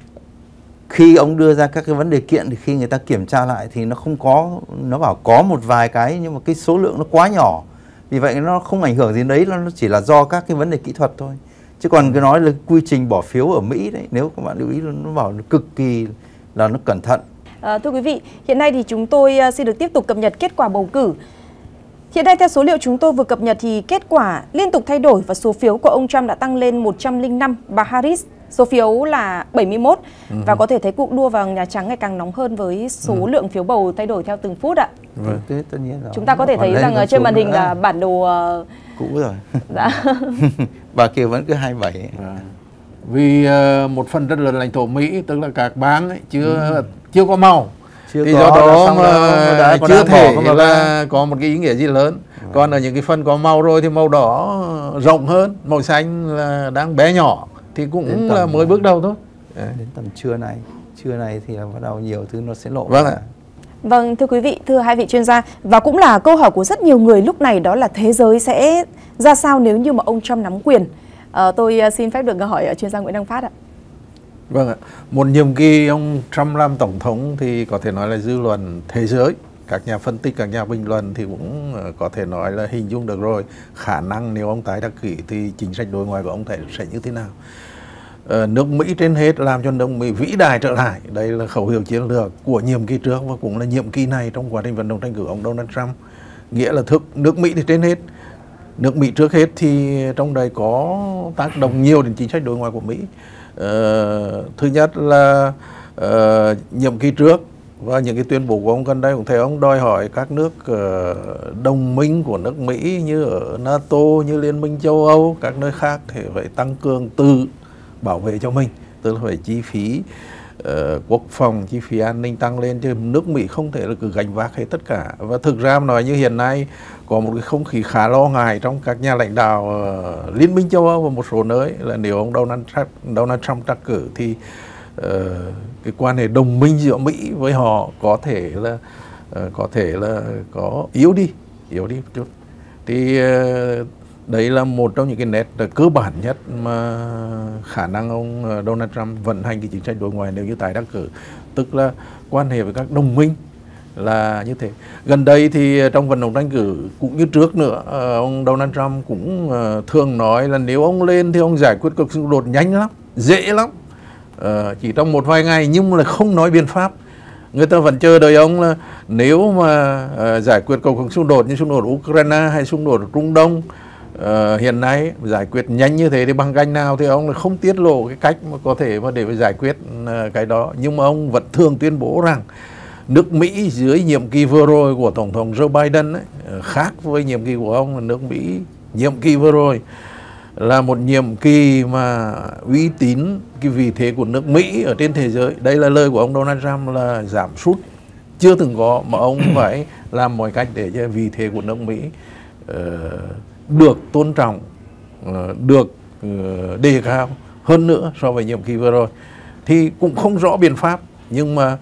khi ông đưa ra các cái vấn đề kiện thì khi người ta kiểm tra lại thì nó không có, nó bảo có một vài cái nhưng mà cái số lượng nó quá nhỏ, vì vậy nó không ảnh hưởng gì đấy, nó chỉ là do các cái vấn đề kỹ thuật thôi. Chứ còn cái nói là quy trình bỏ phiếu ở Mỹ đấy, nếu các bạn lưu ý, nó bảo nó cực kỳ là nó cẩn thận. À, thưa quý vị, hiện nay thì chúng tôi xin được tiếp tục cập nhật kết quả bầu cử. Hiện nay theo số liệu chúng tôi vừa cập nhật thì kết quả liên tục thay đổi và số phiếu của ông Trump đã tăng lên một trăm lẻ năm, bà Harris số phiếu là bảy mươi mốt, ừ. và có thể thấy cuộc đua vào Nhà Trắng ngày càng nóng hơn với số ừ. lượng phiếu bầu thay đổi theo từng phút ạ. Vâng, thế tất nhiên rồi. Chúng ta có thể thấy rằng trên màn hình là bản đồ uh... cũ rồi. Dạ. Bà kia vẫn cứ hai mươi bảy. À. Vì uh, một phần rất lớn lãnh thổ Mỹ, tức là các bang ấy, chưa ừ. chưa có màu. Chưa thì có, do đó mà đã, chưa thể là, là có một cái ý nghĩa gì lớn. À. Còn ở những cái phần có màu rồi thì màu đỏ rộng hơn, màu xanh là đang bé nhỏ, thì cũng là mới bước đầu thôi. Đến tầm trưa này, trưa này thì là bắt đầu nhiều thứ nó sẽ lộ. Vâng ạ. Vâng, thưa quý vị, thưa hai vị chuyên gia, và cũng là câu hỏi của rất nhiều người lúc này, đó là thế giới sẽ ra sao nếu như mà ông Trump nắm quyền? À, tôi xin phép được hỏi chuyên gia Nguyễn Đăng Phát ạ. Vâng ạ, một nhiệm kỳ ông Trump làm tổng thống thì có thể nói là dư luận thế giới, các nhà phân tích, các nhà bình luận thì cũng có thể nói là hình dung được rồi khả năng nếu ông tái đắc cử thì chính sách đối ngoại của ông thể sẽ như thế nào. Ờ, nước Mỹ trên hết làm cho nước Mỹ vĩ đại trở lại, đây là khẩu hiệu chiến lược của nhiệm kỳ trước và cũng là nhiệm kỳ này trong quá trình vận động tranh cử ông Donald Trump. Nghĩa là thức nước Mỹ thì trên hết, nước Mỹ trước hết thì trong đây có tác động nhiều đến chính sách đối ngoại của Mỹ. Ờ, thứ nhất là uh, nhiệm kỳ trước và những cái tuyên bố của ông gần đây cũng thấy ông đòi hỏi các nước uh, đồng minh của nước Mỹ như ở NATO, như Liên minh châu Âu, các nơi khác thì phải tăng cường tự bảo vệ cho mình, tức là phải chi phí uh, quốc phòng, chi phí an ninh tăng lên, chứ nước Mỹ không thể là cứ gánh vác hết tất cả. Và thực ra mà nói như hiện nay có một cái không khí khá lo ngại trong các nhà lãnh đạo uh, Liên minh châu Âu và một số nơi là nếu ông Donald Trump, Donald Trump đắc cử thì uh, cái quan hệ đồng minh giữa Mỹ với họ có thể là uh, có thể là có yếu đi, yếu đi một chút. Thì uh, đấy là một trong những cái nét cơ bản nhất mà khả năng ông Donald Trump vận hành cái chính sách đối ngoại nếu như tái đắc cử, tức là quan hệ với các đồng minh là như thế. Gần đây thì trong vận động tranh cử cũng như trước nữa, ông Donald Trump cũng thường nói là nếu ông lên thì ông giải quyết cuộc xung đột nhanh lắm, dễ lắm, chỉ trong một vài ngày, nhưng mà không nói biện pháp. Người ta vẫn chờ đợi ông là nếu mà giải quyết cuộc xung đột như xung đột Ukraine hay xung đột Trung Đông Uh, hiện nay giải quyết nhanh như thế thì bằng cách nào thì ông là không tiết lộ cái cách mà có thể mà để giải quyết uh, cái đó. Nhưng mà ông vẫn thường tuyên bố rằng nước Mỹ dưới nhiệm kỳ vừa rồi của Tổng thống Joe Biden ấy, uh, khác với nhiệm kỳ của ông là nước Mỹ nhiệm kỳ vừa rồi là một nhiệm kỳ mà uy tín, cái vị thế của nước Mỹ ở trên thế giới. Đây là lời của ông Donald Trump là giảm sút chưa từng có, mà ông phải làm mọi cách để cho vị thế của nước Mỹ uh, được tôn trọng, được đề cao hơn nữa so với nhiệm kỳ vừa rồi. Thì cũng không rõ biện pháp, nhưng mà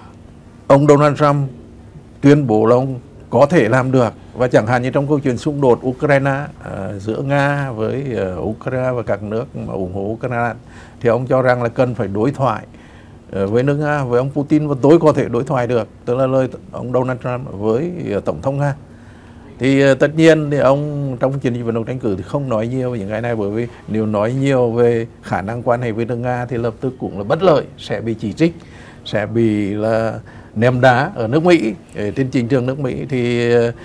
ông Donald Trump tuyên bố là ông có thể làm được. Và chẳng hạn như trong câu chuyện xung đột Ukraine, uh, giữa Nga với uh, Ukraine và các nước mà ủng hộ Ukraine, thì ông cho rằng là cần phải đối thoại uh, với nước Nga, với ông Putin, và tôi có thể đối thoại được, tức là lời ông Donald Trump với uh, Tổng thống Nga. Thì uh, tất nhiên thì ông trong chiến dịch vận động tranh cử thì không nói nhiều về những cái này, bởi vì nếu nói nhiều về khả năng quan hệ với nước Nga thì lập tức cũng là bất lợi, sẽ bị chỉ trích, sẽ bị là ném đá ở nước Mỹ, trên chính trường nước Mỹ. Thì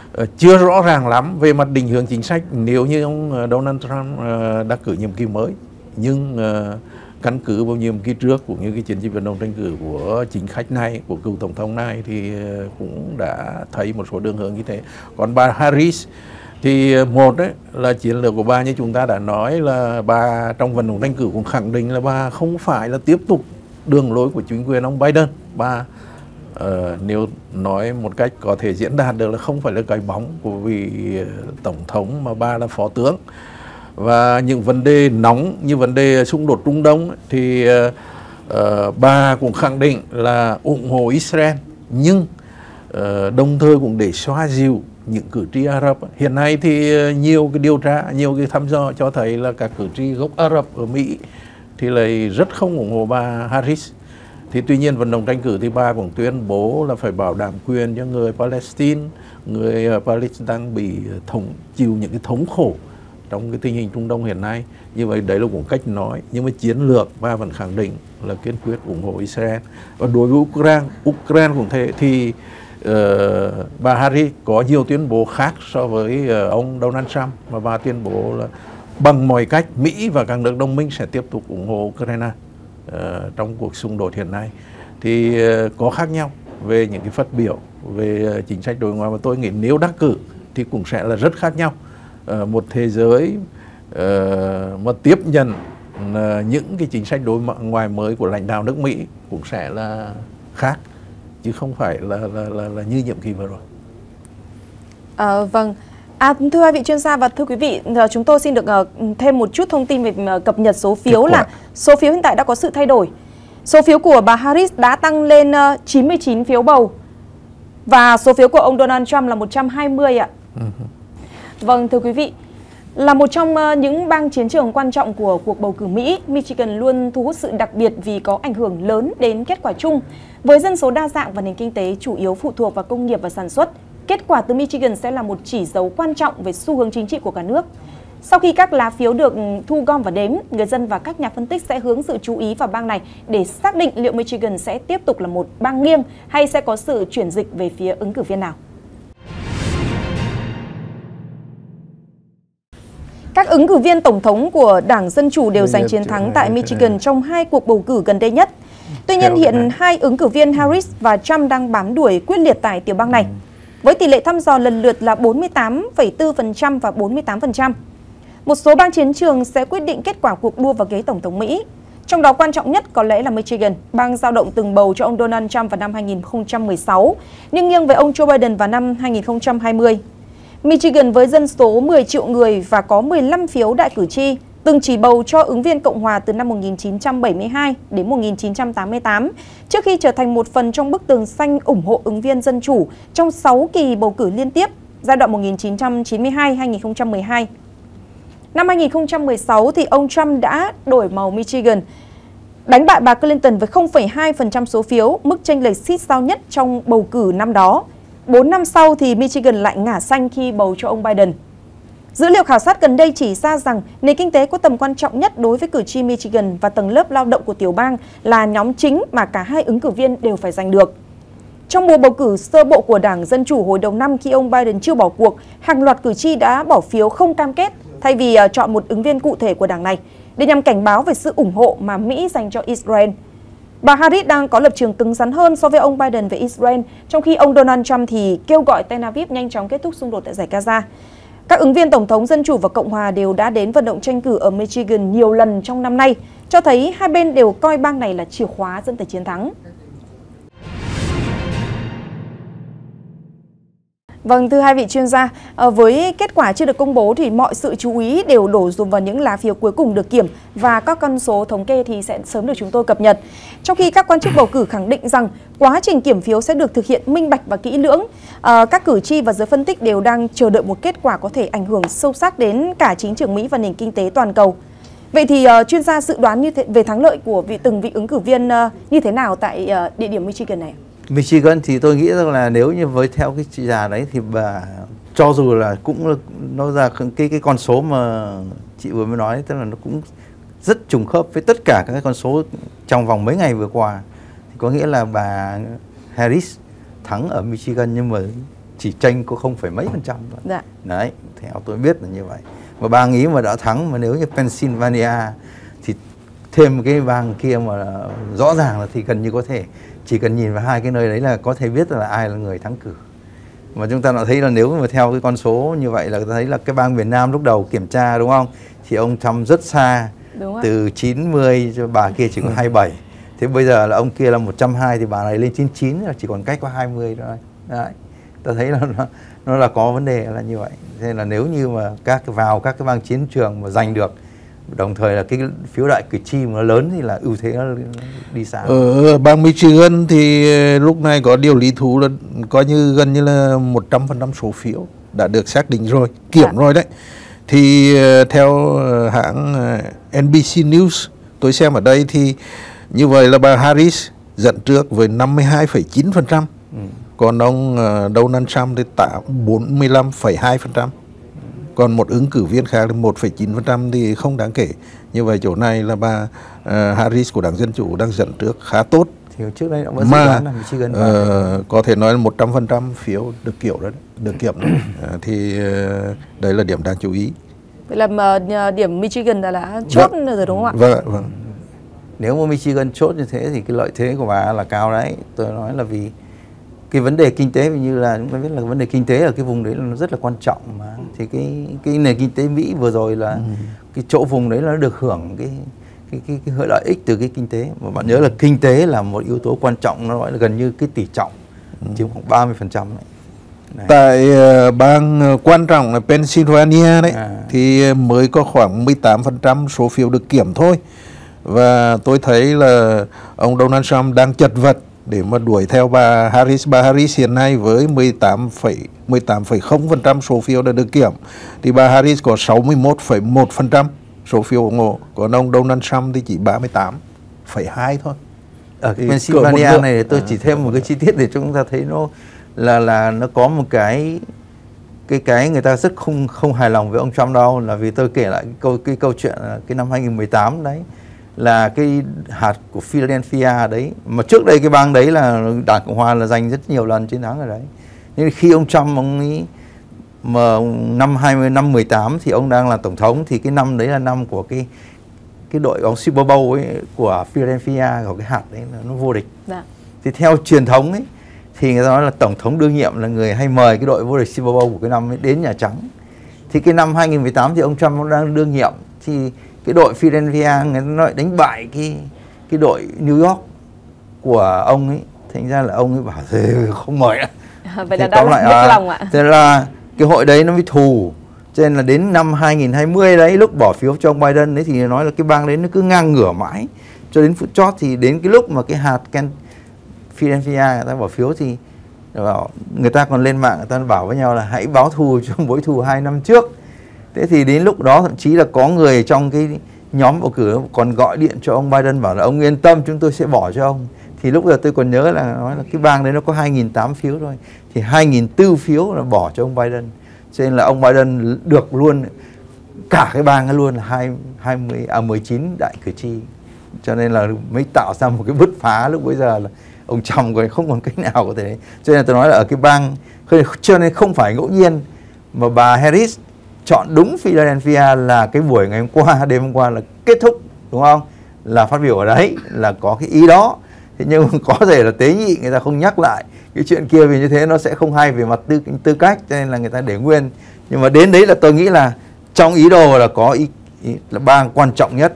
uh, chưa rõ ràng lắm về mặt định hướng chính sách nếu như ông Donald Trump uh, đắc cử nhiệm kỳ mới. Nhưng uh, căn cứ vào nhiệm kỳ trước cũng như cái chiến dịch vận động tranh cử của chính khách này, của cựu tổng thống này thì uh, cũng đã thấy một số đường hướng như thế. Còn bà Harris thì một đấy là chiến lược của bà như chúng ta đã nói là bà trong vận động tranh cử cũng khẳng định là bà không phải là tiếp tục đường lối của chính quyền ông Biden. Bà uh, nếu nói một cách có thể diễn đạt được là không phải là cái bóng của vị tổng thống mà bà là phó tướng. Và những vấn đề nóng như vấn đề xung đột Trung Đông thì uh, uh, bà cũng khẳng định là ủng hộ Israel, nhưng uh, đồng thời cũng để xoa dịu những cử tri Ả Rập. Hiện nay thì nhiều cái điều tra, nhiều cái thăm dò cho thấy là các cử tri gốc Ả Rập ở Mỹ thì lại rất không ủng hộ bà Harris. Thì tuy nhiên vận động tranh cử thì bà cũng tuyên bố là phải bảo đảm quyền cho người Palestine, người Palestine đang bị thống chịu những cái thống khổ trong cái tình hình Trung Đông hiện nay. Như vậy đấy là cũng cách nói, nhưng mà chiến lược bà vẫn khẳng định là kiên quyết ủng hộ Israel. Và đối với Ukraine, Ukraine cũng thế thì uh, bà Harris có nhiều tuyên bố khác so với uh, ông Donald Trump, mà bà tuyên bố là bằng mọi cách Mỹ và các nước đồng minh sẽ tiếp tục ủng hộ Ukraine uh, trong cuộc xung đột hiện nay. Thì uh, có khác nhau về những cái phát biểu về uh, chính sách đối ngoại, và tôi nghĩ nếu đắc cử thì cũng sẽ là rất khác nhau. Uh, một thế giới uh, mà tiếp nhận uh, những cái chính sách đối ngoại mới của lãnh đạo nước Mỹ cũng sẽ là khác, chứ không phải là, là, là, là như nhiệm kỳ vừa rồi. À, vâng. À, thưa hai vị chuyên gia và thưa quý vị, chúng tôi xin được uh, thêm một chút thông tin về uh, cập nhật số phiếu là số phiếu hiện tại đã có sự thay đổi. Số phiếu của bà Harris đã tăng lên uh, chín mươi chín phiếu bầu và số phiếu của ông Donald Trump là một trăm hai mươi ạ. Uh-huh. Vâng, thưa quý vị, là một trong uh, những bang chiến trường quan trọng của cuộc bầu cử Mỹ, Michigan luôn thu hút sự đặc biệt vì có ảnh hưởng lớn đến kết quả chung. Với dân số đa dạng và nền kinh tế chủ yếu phụ thuộc vào công nghiệp và sản xuất, kết quả từ Michigan sẽ là một chỉ dấu quan trọng về xu hướng chính trị của cả nước. Sau khi các lá phiếu được thu gom và đếm, người dân và các nhà phân tích sẽ hướng sự chú ý vào bang này để xác định liệu Michigan sẽ tiếp tục là một bang nghiêng hay sẽ có sự chuyển dịch về phía ứng cử viên nào. Các ứng cử viên tổng thống của Đảng Dân Chủ đều giành chiến thắng tại Michigan trong hai cuộc bầu cử gần đây nhất. Tuy nhiên, hiện hai ứng cử viên Harris và Trump đang bám đuổi quyết liệt tại tiểu bang này, với tỷ lệ thăm dò lần lượt là bốn mươi tám phẩy bốn phần trăm và bốn mươi tám phần trăm. Một số bang chiến trường sẽ quyết định kết quả cuộc đua vào ghế tổng thống Mỹ. Trong đó quan trọng nhất có lẽ là Michigan, bang dao động từng bầu cho ông Donald Trump vào năm hai nghìn không trăm mười sáu, nhưng nghiêng về ông Joe Biden vào năm hai nghìn không trăm hai mươi. Michigan với dân số mười triệu người và có mười lăm phiếu đại cử tri, từng chỉ bầu cho ứng viên Cộng hòa từ năm một nghìn chín trăm bảy mươi hai đến một nghìn chín trăm tám mươi tám, trước khi trở thành một phần trong bức tường xanh ủng hộ ứng viên Dân Chủ trong sáu kỳ bầu cử liên tiếp, giai đoạn một nghìn chín trăm chín mươi hai đến hai nghìn không trăm mười hai. Năm hai nghìn không trăm mười sáu thì ông Trump đã đổi màu Michigan, đánh bại bà Clinton với không phẩy hai phần trăm số phiếu, mức chênh lệch xít sao nhất trong bầu cử năm đó. Bốn năm sau thì Michigan lại ngả xanh khi bầu cho ông Biden. Dữ liệu khảo sát gần đây chỉ ra rằng nền kinh tế có tầm quan trọng nhất đối với cử tri Michigan và tầng lớp lao động của tiểu bang là nhóm chính mà cả hai ứng cử viên đều phải giành được. Trong mùa bầu cử sơ bộ của Đảng Dân Chủ hồi đầu năm khi ông Biden chưa bỏ cuộc, hàng loạt cử tri đã bỏ phiếu không cam kết thay vì uh, chọn một ứng viên cụ thể của đảng này để nhằm cảnh báo về sự ủng hộ mà Mỹ dành cho Israel. Bà Harris đang có lập trường cứng rắn hơn so với ông Biden về Israel, trong khi ông Donald Trump thì kêu gọi Tel Aviv nhanh chóng kết thúc xung đột tại Dải Gaza. Các ứng viên Tổng thống Dân Chủ và Cộng hòa đều đã đến vận động tranh cử ở Michigan nhiều lần trong năm nay, cho thấy hai bên đều coi bang này là chìa khóa dẫn tới chiến thắng. Vâng, thưa hai vị chuyên gia, với kết quả chưa được công bố thì mọi sự chú ý đều đổ dồn vào những lá phiếu cuối cùng được kiểm và các con số thống kê thì sẽ sớm được chúng tôi cập nhật. Trong khi các quan chức bầu cử khẳng định rằng quá trình kiểm phiếu sẽ được thực hiện minh bạch và kỹ lưỡng, các cử tri và giới phân tích đều đang chờ đợi một kết quả có thể ảnh hưởng sâu sắc đến cả chính trường Mỹ và nền kinh tế toàn cầu. Vậy thì chuyên gia dự đoán như thế, về thắng lợi của vị từng vị ứng cử viên như thế nào tại địa điểm Michigan này? Michigan thì tôi nghĩ rằng là nếu như với theo cái chị già đấy thì bà cho dù là cũng nó ra cái cái con số mà chị vừa mới nói, tức là nó cũng rất trùng khớp với tất cả các con số trong vòng mấy ngày vừa qua, thì có nghĩa là bà Harris thắng ở Michigan nhưng mà chỉ chênh có không phẩy mấy phần trăm thôi. Dạ. Đấy, theo tôi biết là như vậy. Và bang ý mà đã thắng, mà nếu như Pennsylvania thì thêm cái bang kia mà rõ ràng là thì gần như có thể chỉ cần nhìn vào hai cái nơi đấy là có thể biết là ai là người thắng cử. Mà chúng ta đã thấy là nếu mà theo cái con số như vậy là thấy là cái bang miền Nam lúc đầu kiểm tra đúng không? Thì ông Trump rất xa, từ chín mươi cho bà kia chỉ có hai mươi bảy. Thế bây giờ là ông kia là một trăm hai thì bà này lên chín mươi chín, là chỉ còn cách có hai mươi thôi. Đấy. Ta thấy là nó, nó là có vấn đề là như vậy. Nên là nếu như mà các vào các cái bang chiến trường mà giành được, đồng thời là cái phiếu đại cử tri mà nó lớn thì là ưu thế nó đi xa. Ở bang Michigan thì lúc này có điều lý thú là coi như gần như là một trăm phần trăm số phiếu đã được xác định rồi, kiểm à. rồi đấy. Thì theo hãng en bê xê News tôi xem ở đây thì như vậy là bà Harris dẫn trước với năm mươi hai phẩy chín phần trăm. Ừ. Còn ông Donald Trump thì tạo bốn mươi lăm phẩy hai phần trăm. Còn một ứng cử viên khác là một phẩy chín phần trăm thì không đáng kể. Như vậy chỗ này là bà uh, Harris của Đảng Dân Chủ đang dẫn trước khá tốt. Thì trước đây vẫn mà uh, có thể nói là một trăm phần trăm phiếu được kiểu đó, được kiểm đó. uh, thì uh, đấy là điểm đáng chú ý. Vậy là uh, điểm Michigan là đã chốt vâng. rồi đúng không ạ? Vâng, vâng. Nếu mà Michigan chốt như thế thì cái lợi thế của bà là cao đấy. Tôi nói là vì cái vấn đề kinh tế như là chúng ta biết là vấn đề kinh tế ở cái vùng đấy là nó rất là quan trọng mà. Thì cái cái nền kinh tế Mỹ vừa rồi là ừ. cái chỗ vùng đấy nó được hưởng cái cái cái, cái lợi ích từ cái kinh tế. Mà bạn nhớ là kinh tế là một yếu tố quan trọng, nó gọi là gần như cái tỷ trọng, ừ. chiếm khoảng ba mươi phần trăm đấy. Đấy. Tại uh, bang uh, quan trọng là Pennsylvania đấy à. thì mới có khoảng mười tám phần trăm số phiếu được kiểm thôi. Và tôi thấy là ông Donald Trump đang chật vật để mà đuổi theo bà Harris. Bà Harris hiện nay với mười tám phẩy không phần trăm số phiếu đã được kiểm, thì bà Harris có sáu mươi mốt phẩy một phần trăm số phiếu ủng hộ, còn ông Donald Trump thì chỉ ba mươi tám phẩy hai thôi. Ở cái Pennsylvania này tôi à, chỉ thêm một cái chi tiết để chúng ta thấy nó là là nó có một cái cái cái người ta rất không không hài lòng với ông Trump đâu, là vì tôi kể lại cái câu cái câu chuyện là cái năm hai nghìn không trăm mười tám đấy, là cái hạt của Philadelphia đấy, mà trước đây cái bang đấy là Đảng Cộng Hòa là giành rất nhiều lần chiến thắng ở đấy. Nhưng khi ông Trump ông ấy mà năm hai mươi năm mười tám thì ông đang là tổng thống, thì cái năm đấy là năm của cái cái đội bóng Super Bowl ấy của Philadelphia, của cái hạt đấy là nó vô địch. Dạ. Thì theo truyền thống ấy thì người ta nói là tổng thống đương nhiệm là người hay mời cái đội vô địch Super Bowl của cái năm ấy đến Nhà Trắng. Thì cái năm hai nghìn không trăm mười tám thì ông Trump ông đang đương nhiệm, thì cái đội Philadelphia người ta nói đánh bại cái cái đội New York của ông ấy, thành ra là ông ấy bảo thế không mời nữa. Vậy là đã lại mất lòng ạ. Thế là cái hội đấy nó mới thù. Cho nên là đến năm hai nghìn không trăm hai mươi đấy, lúc bỏ phiếu cho ông Biden đấy, thì nói là cái bang đấy nó cứ ngang ngửa mãi cho đến phút chót. Thì đến cái lúc mà cái hạt Ken Philadelphia người ta bỏ phiếu thì bảo, người ta còn lên mạng người ta bảo với nhau là hãy báo thù cho mối thù hai năm trước. Thế thì đến lúc đó thậm chí là có người trong cái nhóm bầu cử còn gọi điện cho ông Biden bảo là ông yên tâm, chúng tôi sẽ bỏ cho ông. Thì lúc giờ tôi còn nhớ là nói là cái bang đấy nó có hai nghìn tám phiếu thôi, thì hai nghìn bốn phiếu là bỏ cho ông Biden. Cho nên là ông Biden được luôn cả cái bang ấy luôn là hai mươi à mười chín đại cử tri. Cho nên là mới tạo ra một cái bứt phá lúc bây giờ là ông Trump còn không còn cách nào có thể. Cho nên tôi nói là ở cái bang, cho nên không phải ngẫu nhiên mà bà Harris chọn đúng Philadelphia là cái buổi ngày hôm qua, đêm hôm qua là kết thúc, đúng không? Là phát biểu ở đấy là có cái ý đó. Thế nhưng mà có thể là tế nhị người ta không nhắc lại cái chuyện kia, vì như thế nó sẽ không hay về mặt tư tư cách, cho nên là người ta để nguyên. Nhưng mà đến đấy là tôi nghĩ là trong ý đồ là có ý, ý là bang quan trọng nhất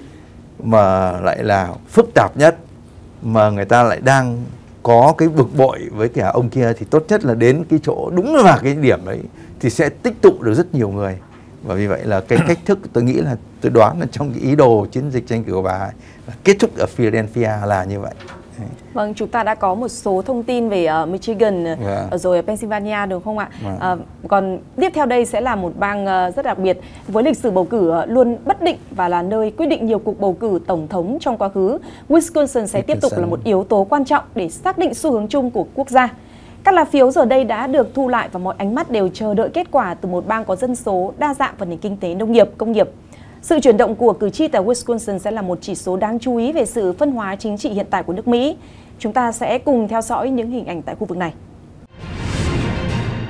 mà lại là phức tạp nhất, mà người ta lại đang có cái bực bội với cả ông kia, thì tốt nhất là đến cái chỗ đúng vào cái điểm đấy thì sẽ tích tụ được rất nhiều người. Và vì vậy là cái cách thức tôi nghĩ là tôi đoán là trong cái ý đồ chiến dịch tranh cử của bà ấy, là kết thúc ở Philadelphia là như vậy. Vâng, chúng ta đã có một số thông tin về uh, Michigan, yeah. uh, rồi Pennsylvania đúng không ạ? Yeah. Uh, còn tiếp theo đây sẽ là một bang uh, rất đặc biệt với lịch sử bầu cử uh, luôn bất định và là nơi quyết định nhiều cuộc bầu cử tổng thống trong quá khứ. Wisconsin sẽ Wisconsin. tiếp tục là một yếu tố quan trọng để xác định xu hướng chung của quốc gia. Các lá phiếu giờ đây đã được thu lại và mọi ánh mắt đều chờ đợi kết quả từ một bang có dân số đa dạng và nền kinh tế nông nghiệp, công nghiệp. Sự chuyển động của cử tri tại Wisconsin sẽ là một chỉ số đáng chú ý về sự phân hóa chính trị hiện tại của nước Mỹ. Chúng ta sẽ cùng theo dõi những hình ảnh tại khu vực này.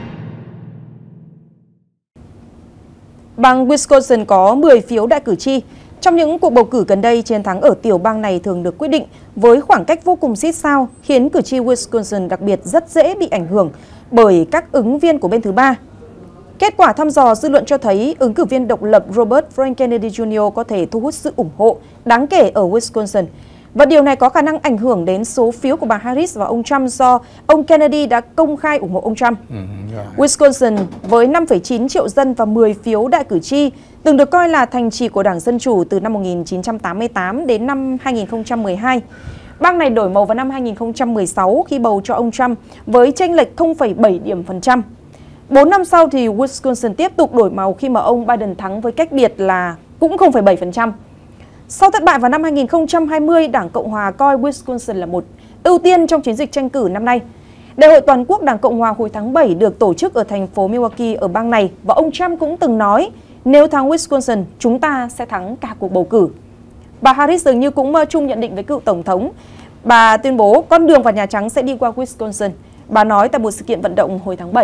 Bang Wisconsin có mười phiếu đại cử tri. Trong những cuộc bầu cử gần đây, chiến thắng ở tiểu bang này thường được quyết định với khoảng cách vô cùng xít sao, khiến cử tri Wisconsin đặc biệt rất dễ bị ảnh hưởng bởi các ứng viên của bên thứ ba. Kết quả thăm dò dư luận cho thấy ứng cử viên độc lập Robert Frank Kennedy Junior có thể thu hút sự ủng hộ đáng kể ở Wisconsin. Và điều này có khả năng ảnh hưởng đến số phiếu của bà Harris và ông Trump do ông Kennedy đã công khai ủng hộ ông Trump. Ừ, Wisconsin với năm phẩy chín triệu dân và mười phiếu đại cử tri từng được coi là thành trì của Đảng Dân Chủ từ năm một nghìn chín trăm tám mươi tám đến năm hai nghìn không trăm mười hai. Bang này đổi màu vào năm hai nghìn không trăm mười sáu khi bầu cho ông Trump với chênh lệch không phẩy bảy điểm phần trăm. Bốn năm sau thì Wisconsin tiếp tục đổi màu khi mà ông Biden thắng với cách biệt là cũng không phẩy bảy phần trăm. Sau thất bại vào năm hai nghìn không trăm hai mươi, Đảng Cộng Hòa coi Wisconsin là một ưu tiên trong chiến dịch tranh cử năm nay. Đại hội toàn quốc Đảng Cộng Hòa hồi tháng bảy được tổ chức ở thành phố Milwaukee ở bang này và ông Trump cũng từng nói nếu thắng Wisconsin, chúng ta sẽ thắng cả cuộc bầu cử. Bà Harris dường như cũng chung nhận định với cựu Tổng thống. Bà tuyên bố con đường vào Nhà Trắng sẽ đi qua Wisconsin. Bà nói tại một sự kiện vận động hồi tháng bảy.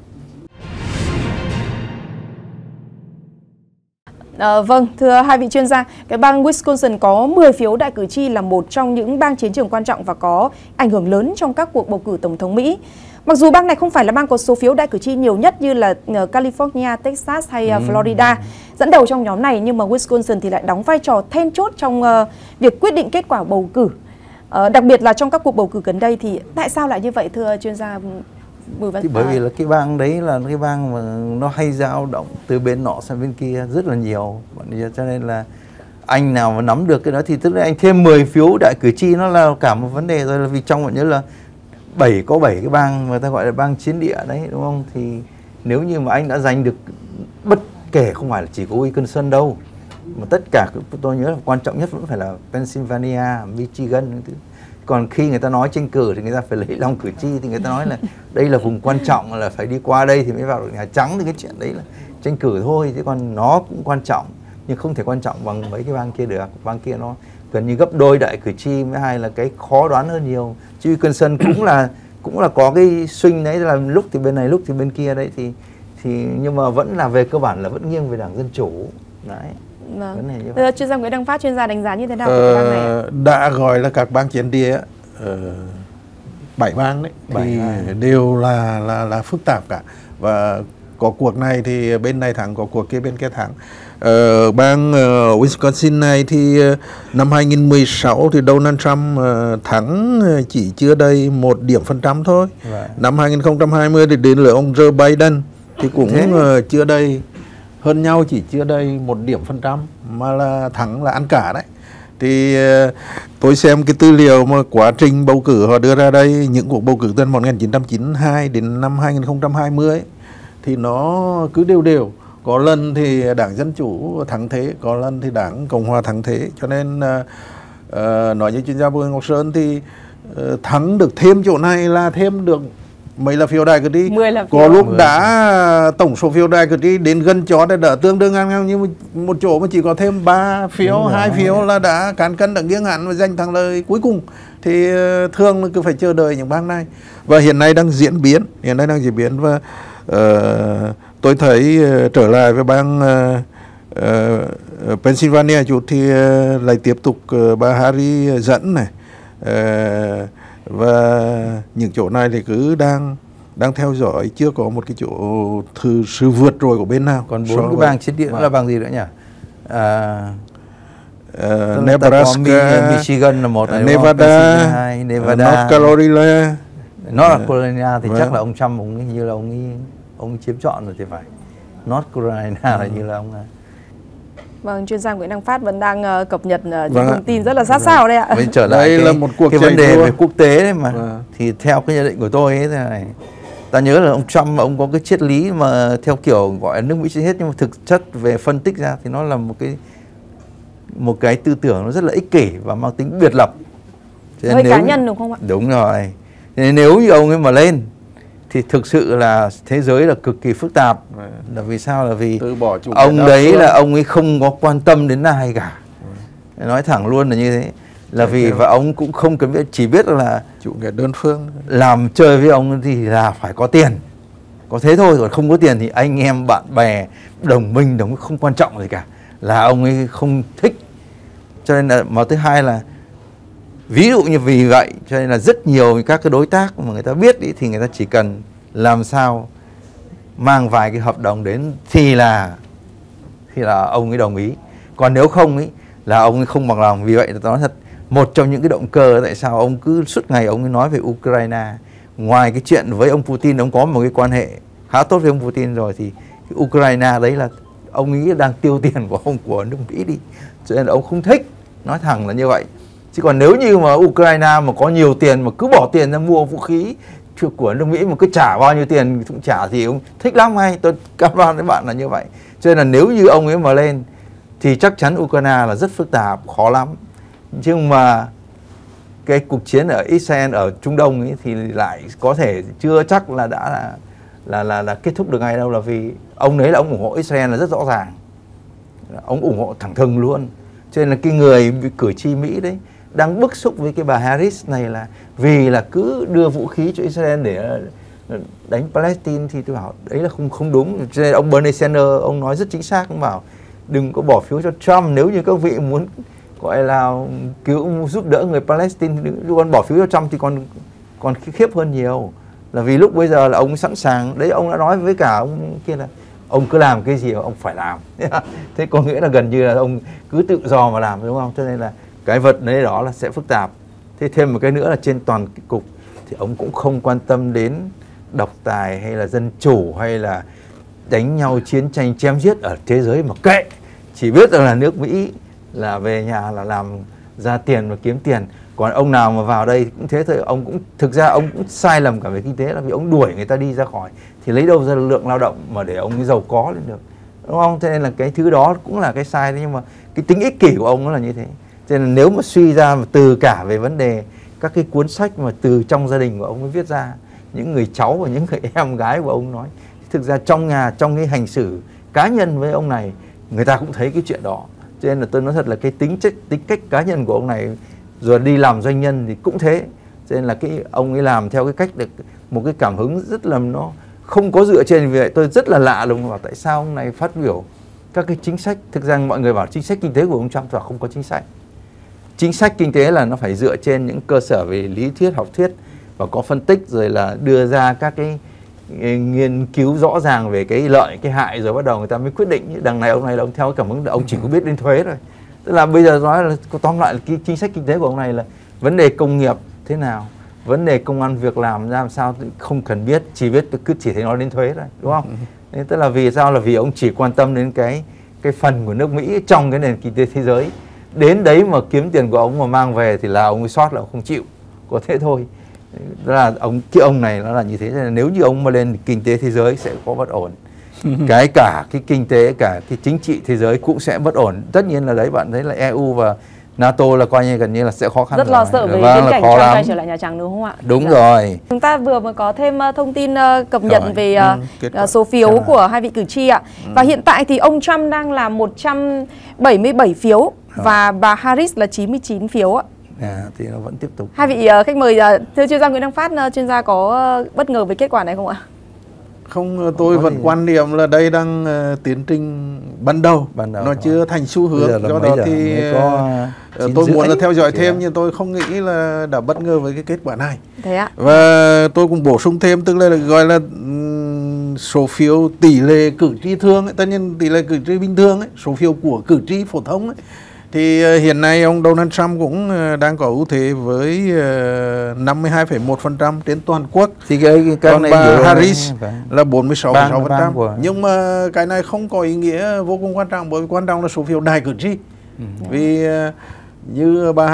À, vâng, thưa hai vị chuyên gia, cái bang Wisconsin có mười phiếu đại cử tri là một trong những bang chiến trường quan trọng và có ảnh hưởng lớn trong các cuộc bầu cử Tổng thống Mỹ. Mặc dù bang này không phải là bang có số phiếu đại cử tri nhiều nhất như là California, Texas hay ừ. Florida dẫn đầu trong nhóm này, nhưng mà Wisconsin thì lại đóng vai trò then chốt trong uh, việc quyết định kết quả bầu cử. Uh, đặc biệt là trong các cuộc bầu cử gần đây thì tại sao lại như vậy thưa chuyên gia Bùi Văn? Thì bởi vì là cái bang đấy là cái bang mà nó hay dao động từ bên nọ sang bên kia rất là nhiều, cho nên là anh nào mà nắm được cái đó thì tức là anh thêm mười phiếu đại cử tri nó là cả một vấn đề rồi, là vì trong bọn nhớ là bảy có bảy cái bang mà ta gọi là bang chiến địa đấy, đúng không? Thì nếu như mà anh đã giành được, bất kể không phải là chỉ có Wisconsin đâu, mà tất cả tôi nhớ là quan trọng nhất vẫn phải là Pennsylvania, Michigan những thứ. Còn khi người ta nói tranh cử thì người ta phải lấy lòng cử tri, thì người ta nói là đây là vùng quan trọng, là phải đi qua đây thì mới vào được Nhà Trắng, thì cái chuyện đấy là tranh cử thôi, chứ còn nó cũng quan trọng nhưng không thể quan trọng bằng mấy cái bang kia được. Bang kia nó gần như gấp đôi đại cử tri, với hai là cái khó đoán hơn nhiều. Chứ Wisconsin cũng là cũng là có cái swing đấy, là lúc thì bên này lúc thì bên kia đấy, thì thì nhưng mà vẫn là về cơ bản là vẫn nghiêng về Đảng Dân Chủ đấy. Vâng. Thưa chuyên gia Nguyễn Đăng Phát, chuyên gia đánh giá như thế nào về ờ, bang này? Đã gọi là các bang chiến địa, uh, bảy bang đấy, bảy thì bang. đều là là là phức tạp cả, và có cuộc này thì bên này thắng, có cuộc kia bên kia thắng. Ở uh, bang uh, Wisconsin này thì uh, năm hai nghìn không trăm mười sáu thì Donald Trump uh, thắng chỉ chưa đầy một điểm phần trăm thôi. Right. Năm hai nghìn không trăm hai mươi thì đến lượt ông Joe Biden thì cũng uh, chưa đầy, hơn nhau chỉ chưa đầy một điểm phần trăm, mà là thắng là ăn cả đấy. Thì uh, tôi xem cái tư liệu mà quá trình bầu cử họ đưa ra đây, những cuộc bầu cử từ năm một nghìn chín trăm chín mươi hai đến năm hai nghìn không trăm hai mươi ấy, thì nó cứ đều đều. Có lần thì Đảng Dân Chủ thắng thế, có lần thì Đảng Cộng Hòa thắng thế. Cho nên uh, uh, nói như chuyên gia Bùi Ngọc Sơn thì uh, thắng được thêm chỗ này là thêm được mấy là phiếu đại cử tri. Có lúc đã tổng số phiếu đại cử tri đến gần chó để đỡ tương đương ngang nhau, nhưng một, một chỗ mà chỉ có thêm ba phiếu, hai phiếu là đã cán cân đã nghiêng hẳn và giành thắng lợi cuối cùng. Thì uh, thường là cứ phải chờ đợi những bang này. Và hiện nay đang diễn biến, hiện nay đang diễn biến và uh, tôi thấy uh, trở lại với bang uh, uh, Pennsylvania chút thì uh, lại tiếp tục uh, bà Harris dẫn này, uh, và những chỗ này thì cứ đang đang theo dõi, chưa có một cái chỗ thử sự vượt trội của bên nào. Còn bốn cái bang chiến địa là bang gì nữa nhỉ? À, uh, Nebraska, Michigan là một, Nevada, hai, Nevada, North Carolina. North Carolina thì uh, chắc là ông Trump ông như là ông ấy, ông ấy chiếm trọn rồi thì phải. North Carolina là như là ông. Vâng, chuyên gia Nguyễn Đăng Phát vẫn đang uh, cập nhật uh, những vâng. thông tin rất là sát sao đây ạ. Mình trở lại đây cái, là một cuộc cái vấn đề đua về quốc tế đấy mà. Vâng. Thì theo cái nhận định của tôi ấy thế này, ta nhớ là ông Trump ông có cái triết lý mà theo kiểu gọi là nước Mỹ trên hết, nhưng mà thực chất về phân tích ra thì nó là một cái một cái tư tưởng nó rất là ích kỷ và mang tính biệt lập. Hơi cá nhân đúng không ạ? Đúng rồi. Nên nếu như ông ấy mà lên thì thực sự là thế giới là cực kỳ phức tạp. Là vì sao? Là vì ông đấy là ông ấy không có quan tâm đến ai cả. Ừ. Nói thẳng luôn là như thế. Là vì theo. Và ông cũng không cần biết, chỉ biết là chủ nghĩa đơn phương, làm chơi với ông thì là phải có tiền. có thế thôi, còn không có tiền thì anh em bạn bè đồng minh đồng không quan trọng gì cả, là ông ấy không thích. Cho nên là mà thứ hai là ví dụ như vì vậy cho nên là rất nhiều các cái đối tác mà người ta biết ý, thì người ta chỉ cần làm sao mang vài cái hợp đồng đến thì là thì là ông ấy đồng ý, còn nếu không ấy là ông ấy không bằng lòng. Vì vậy là tôi nói thật, một trong những cái động cơ tại sao ông cứ suốt ngày ông ấy nói về Ukraine, ngoài cái chuyện với ông Putin ông có một cái quan hệ khá tốt với ông Putin rồi, thì cái Ukraine đấy là ông ấy đang tiêu tiền của ông của nước Mỹ đi, cho nên là ông không thích, nói thẳng là như vậy. Chứ còn nếu như mà Ukraine mà có nhiều tiền mà cứ bỏ tiền ra mua vũ khí của nước Mỹ mà cứ trả bao nhiêu tiền cũng trả thì ông thích lắm ngay, tôi cam đoan với bạn là như vậy. Cho nên là nếu như ông ấy mà lên thì chắc chắn Ukraine là rất phức tạp, khó lắm. Nhưng mà cái cuộc chiến ở Israel, ở Trung Đông ấy thì lại có thể chưa chắc là đã là là là, là kết thúc được ngay đâu, là vì ông ấy là ông ủng hộ Israel là rất rõ ràng, ông ủng hộ thẳng thừng luôn. Cho nên là cái người cử tri Mỹ đấy đang bức xúc với cái bà Harris này là vì là cứ đưa vũ khí cho Israel để đánh Palestine, thì tôi bảo đấy là không không đúng. Cho nên ông Bernie Sanders ông nói rất chính xác, ông bảo đừng có bỏ phiếu cho Trump, nếu như các vị muốn gọi là cứu giúp đỡ người Palestine thì còn bỏ phiếu cho Trump thì còn còn khiếp hơn nhiều, là vì lúc bây giờ là ông sẵn sàng đấy, ông đã nói với cả ông kia là ông cứ làm cái gì mà ông phải làm. Thế có nghĩa là gần như là ông cứ tự do mà làm, đúng không? Cho nên là cái vật đấy đó là sẽ phức tạp. Thế thêm một cái nữa là trên toàn cục thì ông cũng không quan tâm đến độc tài hay là dân chủ hay là đánh nhau chiến tranh chém giết ở thế giới mà kệ, chỉ biết rằng là nước Mỹ là về nhà là làm ra tiền và kiếm tiền. Còn ông nào mà vào đây cũng thế thôi, ông cũng thực ra ông cũng sai lầm cả về kinh tế, là vì ông đuổi người ta đi ra khỏi thì lấy đâu ra lượng lao động mà để ông ấy giàu có lên được, đúng không? Cho nên là cái thứ đó cũng là cái sai đấy, nhưng mà cái tính ích kỷ của ông nó là như thế. Cho nên nếu mà suy ra mà từ cả về vấn đề các cái cuốn sách mà từ trong gia đình của ông ấy viết ra, những người cháu và những người em gái của ông nói, thực ra trong nhà, trong cái hành xử cá nhân với ông này, người ta cũng thấy cái chuyện đó. Cho nên là tôi nói thật là cái tính chất, tính cách cá nhân của ông này, rồi đi làm doanh nhân thì cũng thế. Cho nên là cái ông ấy làm theo cái cách được một cái cảm hứng rất là nó không có dựa trên. Vì vậy tôi rất là lạ lùng bảo tại sao ông này phát biểu các cái chính sách. Thực ra mọi người bảo chính sách kinh tế của ông Trump là không có chính sách. Chính sách kinh tế là nó phải dựa trên những cơ sở về lý thuyết, học thuyết và có phân tích, rồi là đưa ra các cái nghiên cứu rõ ràng về cái lợi, cái hại, rồi bắt đầu người ta mới quyết định. Đằng này ông này là ông theo cái cảm hứng là ông chỉ có biết đến thuế thôi. Tức là bây giờ nói là tóm lại là cái chính sách kinh tế của ông này là vấn đề công nghiệp thế nào, vấn đề công ăn việc làm ra làm sao không cần biết, chỉ biết cứ chỉ thấy nói đến thuế thôi, đúng không? Nên tức là vì sao, là vì ông chỉ quan tâm đến cái cái phần của nước Mỹ trong cái nền kinh tế thế giới. Đến đấy mà kiếm tiền của ông mà mang về thì là ông ấy sót, là ông không chịu, có thế thôi. Đó là ông cái ông này nó là như thế. Nên nếu như ông mà lên kinh tế thế giới sẽ có bất ổn. Cái cả cái kinh tế, cả cái chính trị thế giới cũng sẽ bất ổn. Tất nhiên là đấy, bạn thấy là e u và NATO là coi như gần như là sẽ khó khăn. Rất lo sợ về viễn cảnh Trump quay trở lại Nhà Trắng, đúng không ạ? Đúng dạ. rồi. Chúng ta vừa mới có thêm thông tin cập nhật rồi. về ừ, số phiếu Chà. của hai vị cử tri ạ. Ừ. Và hiện tại thì ông Trump đang là một trăm bảy mươi bảy phiếu rồi. Và bà Harris là chín mươi chín phiếu ạ. À, thì nó vẫn tiếp tục. Hai vị khách mời, thưa chuyên gia Nguyễn Đăng Phát, chuyên gia có bất ngờ với kết quả này không ạ? Không, tôi không vẫn gì. quan niệm là đây đang uh, tiến trình ban đầu, ban đầu nó thôi. chưa thành xu hướng. Do đó thì uh, tôi muốn là theo dõi thêm, à? nhưng tôi không nghĩ là đã bất ngờ với cái kết quả này. Thế ạ? Và tôi cũng bổ sung thêm, tức là gọi là um, số phiếu tỷ lệ cử tri thường ấy, tất nhiên tỷ lệ cử tri bình thường ấy, số phiếu của cử tri phổ thông ấy, thì uh, hiện nay ông Donald Trump cũng uh, đang có ưu thế với uh, năm mươi hai phẩy một phần trăm trên toàn quốc. Thì cái, cái còn bà Harris phải... là bốn mươi sáu phẩy sáu phần trăm. Nhưng mà cái này không có ý nghĩa vô cùng quan trọng, bởi vì quan trọng là số phiếu đại cử tri. Ừ. Vì uh, như bà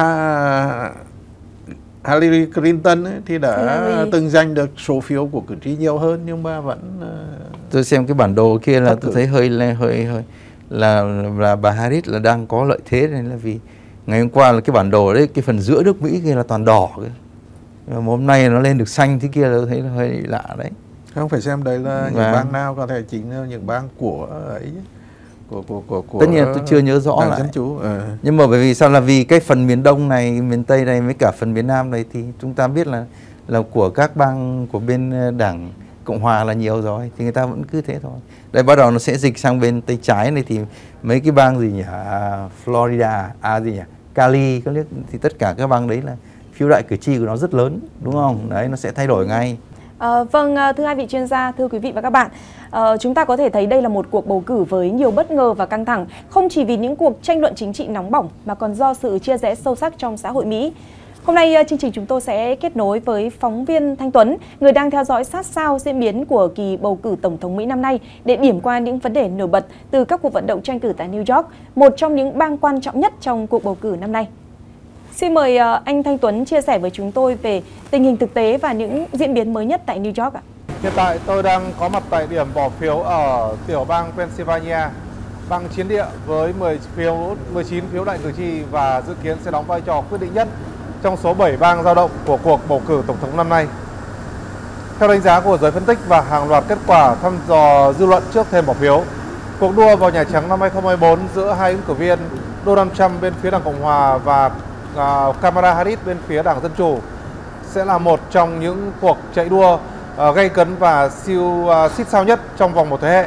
Hillary Clinton ấy, thì đã ừ. từng giành được số phiếu của cử tri nhiều hơn, nhưng mà vẫn uh, tôi xem cái bản đồ kia là tôi thấy hơi hơi hơi là là bà Harris là đang có lợi thế, nên là vì ngày hôm qua là cái bản đồ đấy, cái phần giữa nước Mỹ kia là toàn đỏ cơ. Nhưng mà hôm nay nó lên được xanh thế kia là tôi thấy là hơi lạ đấy. Không phải xem đây là những bang nào, có thể chính là những bang của ấy của của của, của tất nhiên tôi chưa nhớ rõ lại. Dân chủ. Ừ. Nhưng mà bởi vì sao, là vì cái phần miền Đông này, miền Tây này với cả phần miền Nam này thì chúng ta biết là là của các bang của bên đảng Cộng hòa là nhiều rồi thì người ta vẫn cứ thế thôi. Đây bắt đầu nó sẽ dịch sang bên tay trái này thì mấy cái bang gì nhỉ, à, Florida, à gì nhỉ, Cali, có biết thì tất cả các bang đấy là phiếu đại cử tri của nó rất lớn, đúng không? Đấy, nó sẽ thay đổi ngay. À, vâng, thưa hai vị chuyên gia, thưa quý vị và các bạn, à, chúng ta có thể thấy đây là một cuộc bầu cử với nhiều bất ngờ và căng thẳng, không chỉ vì những cuộc tranh luận chính trị nóng bỏng mà còn do sự chia rẽ sâu sắc trong xã hội Mỹ. Hôm nay chương trình chúng tôi sẽ kết nối với phóng viên Thanh Tuấn, người đang theo dõi sát sao diễn biến của kỳ bầu cử Tổng thống Mỹ năm nay để điểm qua những vấn đề nổi bật từ các cuộc vận động tranh cử tại New York, một trong những bang quan trọng nhất trong cuộc bầu cử năm nay. Xin mời anh Thanh Tuấn chia sẻ với chúng tôi về tình hình thực tế và những diễn biến mới nhất tại New York ạ. Hiện tại tôi đang có mặt tại điểm bỏ phiếu ở tiểu bang Pennsylvania, bang chiến địa với mười phiếu, mười chín phiếu đại cử tri và dự kiến sẽ đóng vai trò quyết định nhất trong số bảy bang dao động của cuộc bầu cử tổng thống năm nay. Theo đánh giá của giới phân tích và hàng loạt kết quả thăm dò dư luận trước thềm bỏ phiếu, cuộc đua vào Nhà Trắng năm hai không hai tư giữa hai ứng cử viên Donald Trump bên phía Đảng Cộng Hòa và uh, Kamala Harris bên phía Đảng Dân Chủ sẽ là một trong những cuộc chạy đua uh, gay cấn và siêu uh, xít sao nhất trong vòng một thế hệ.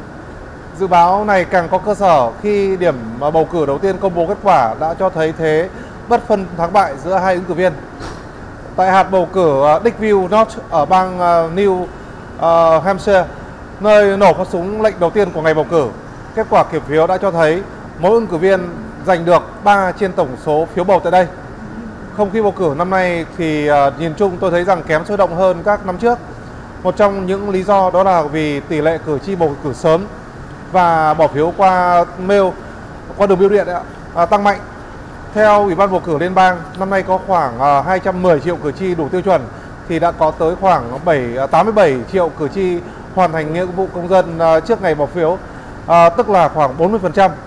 Dự báo này càng có cơ sở khi điểm bầu cử đầu tiên công bố kết quả đã cho thấy thế bất phân thắng bại giữa hai ứng cử viên. Tại hạt bầu cử Dickville North ở bang New Hampshire, nơi nổ phát súng lệnh đầu tiên của ngày bầu cử, kết quả kiểm phiếu đã cho thấy mỗi ứng cử viên giành được ba trên tổng số phiếu bầu tại đây. Không khí bầu cử năm nay thì nhìn chung tôi thấy rằng kém sôi động hơn các năm trước. Một trong những lý do đó là vì tỷ lệ cử tri bầu cử sớm và bỏ phiếu qua mail, qua đường bưu điện tăng mạnh. Theo Ủy ban bầu cử liên bang, năm nay có khoảng hai trăm mười triệu cử tri đủ tiêu chuẩn thì đã có tới khoảng tám mươi bảy triệu cử tri hoàn thành nghĩa vụ công dân trước ngày bỏ phiếu, à, tức là khoảng bốn mươi phần trăm.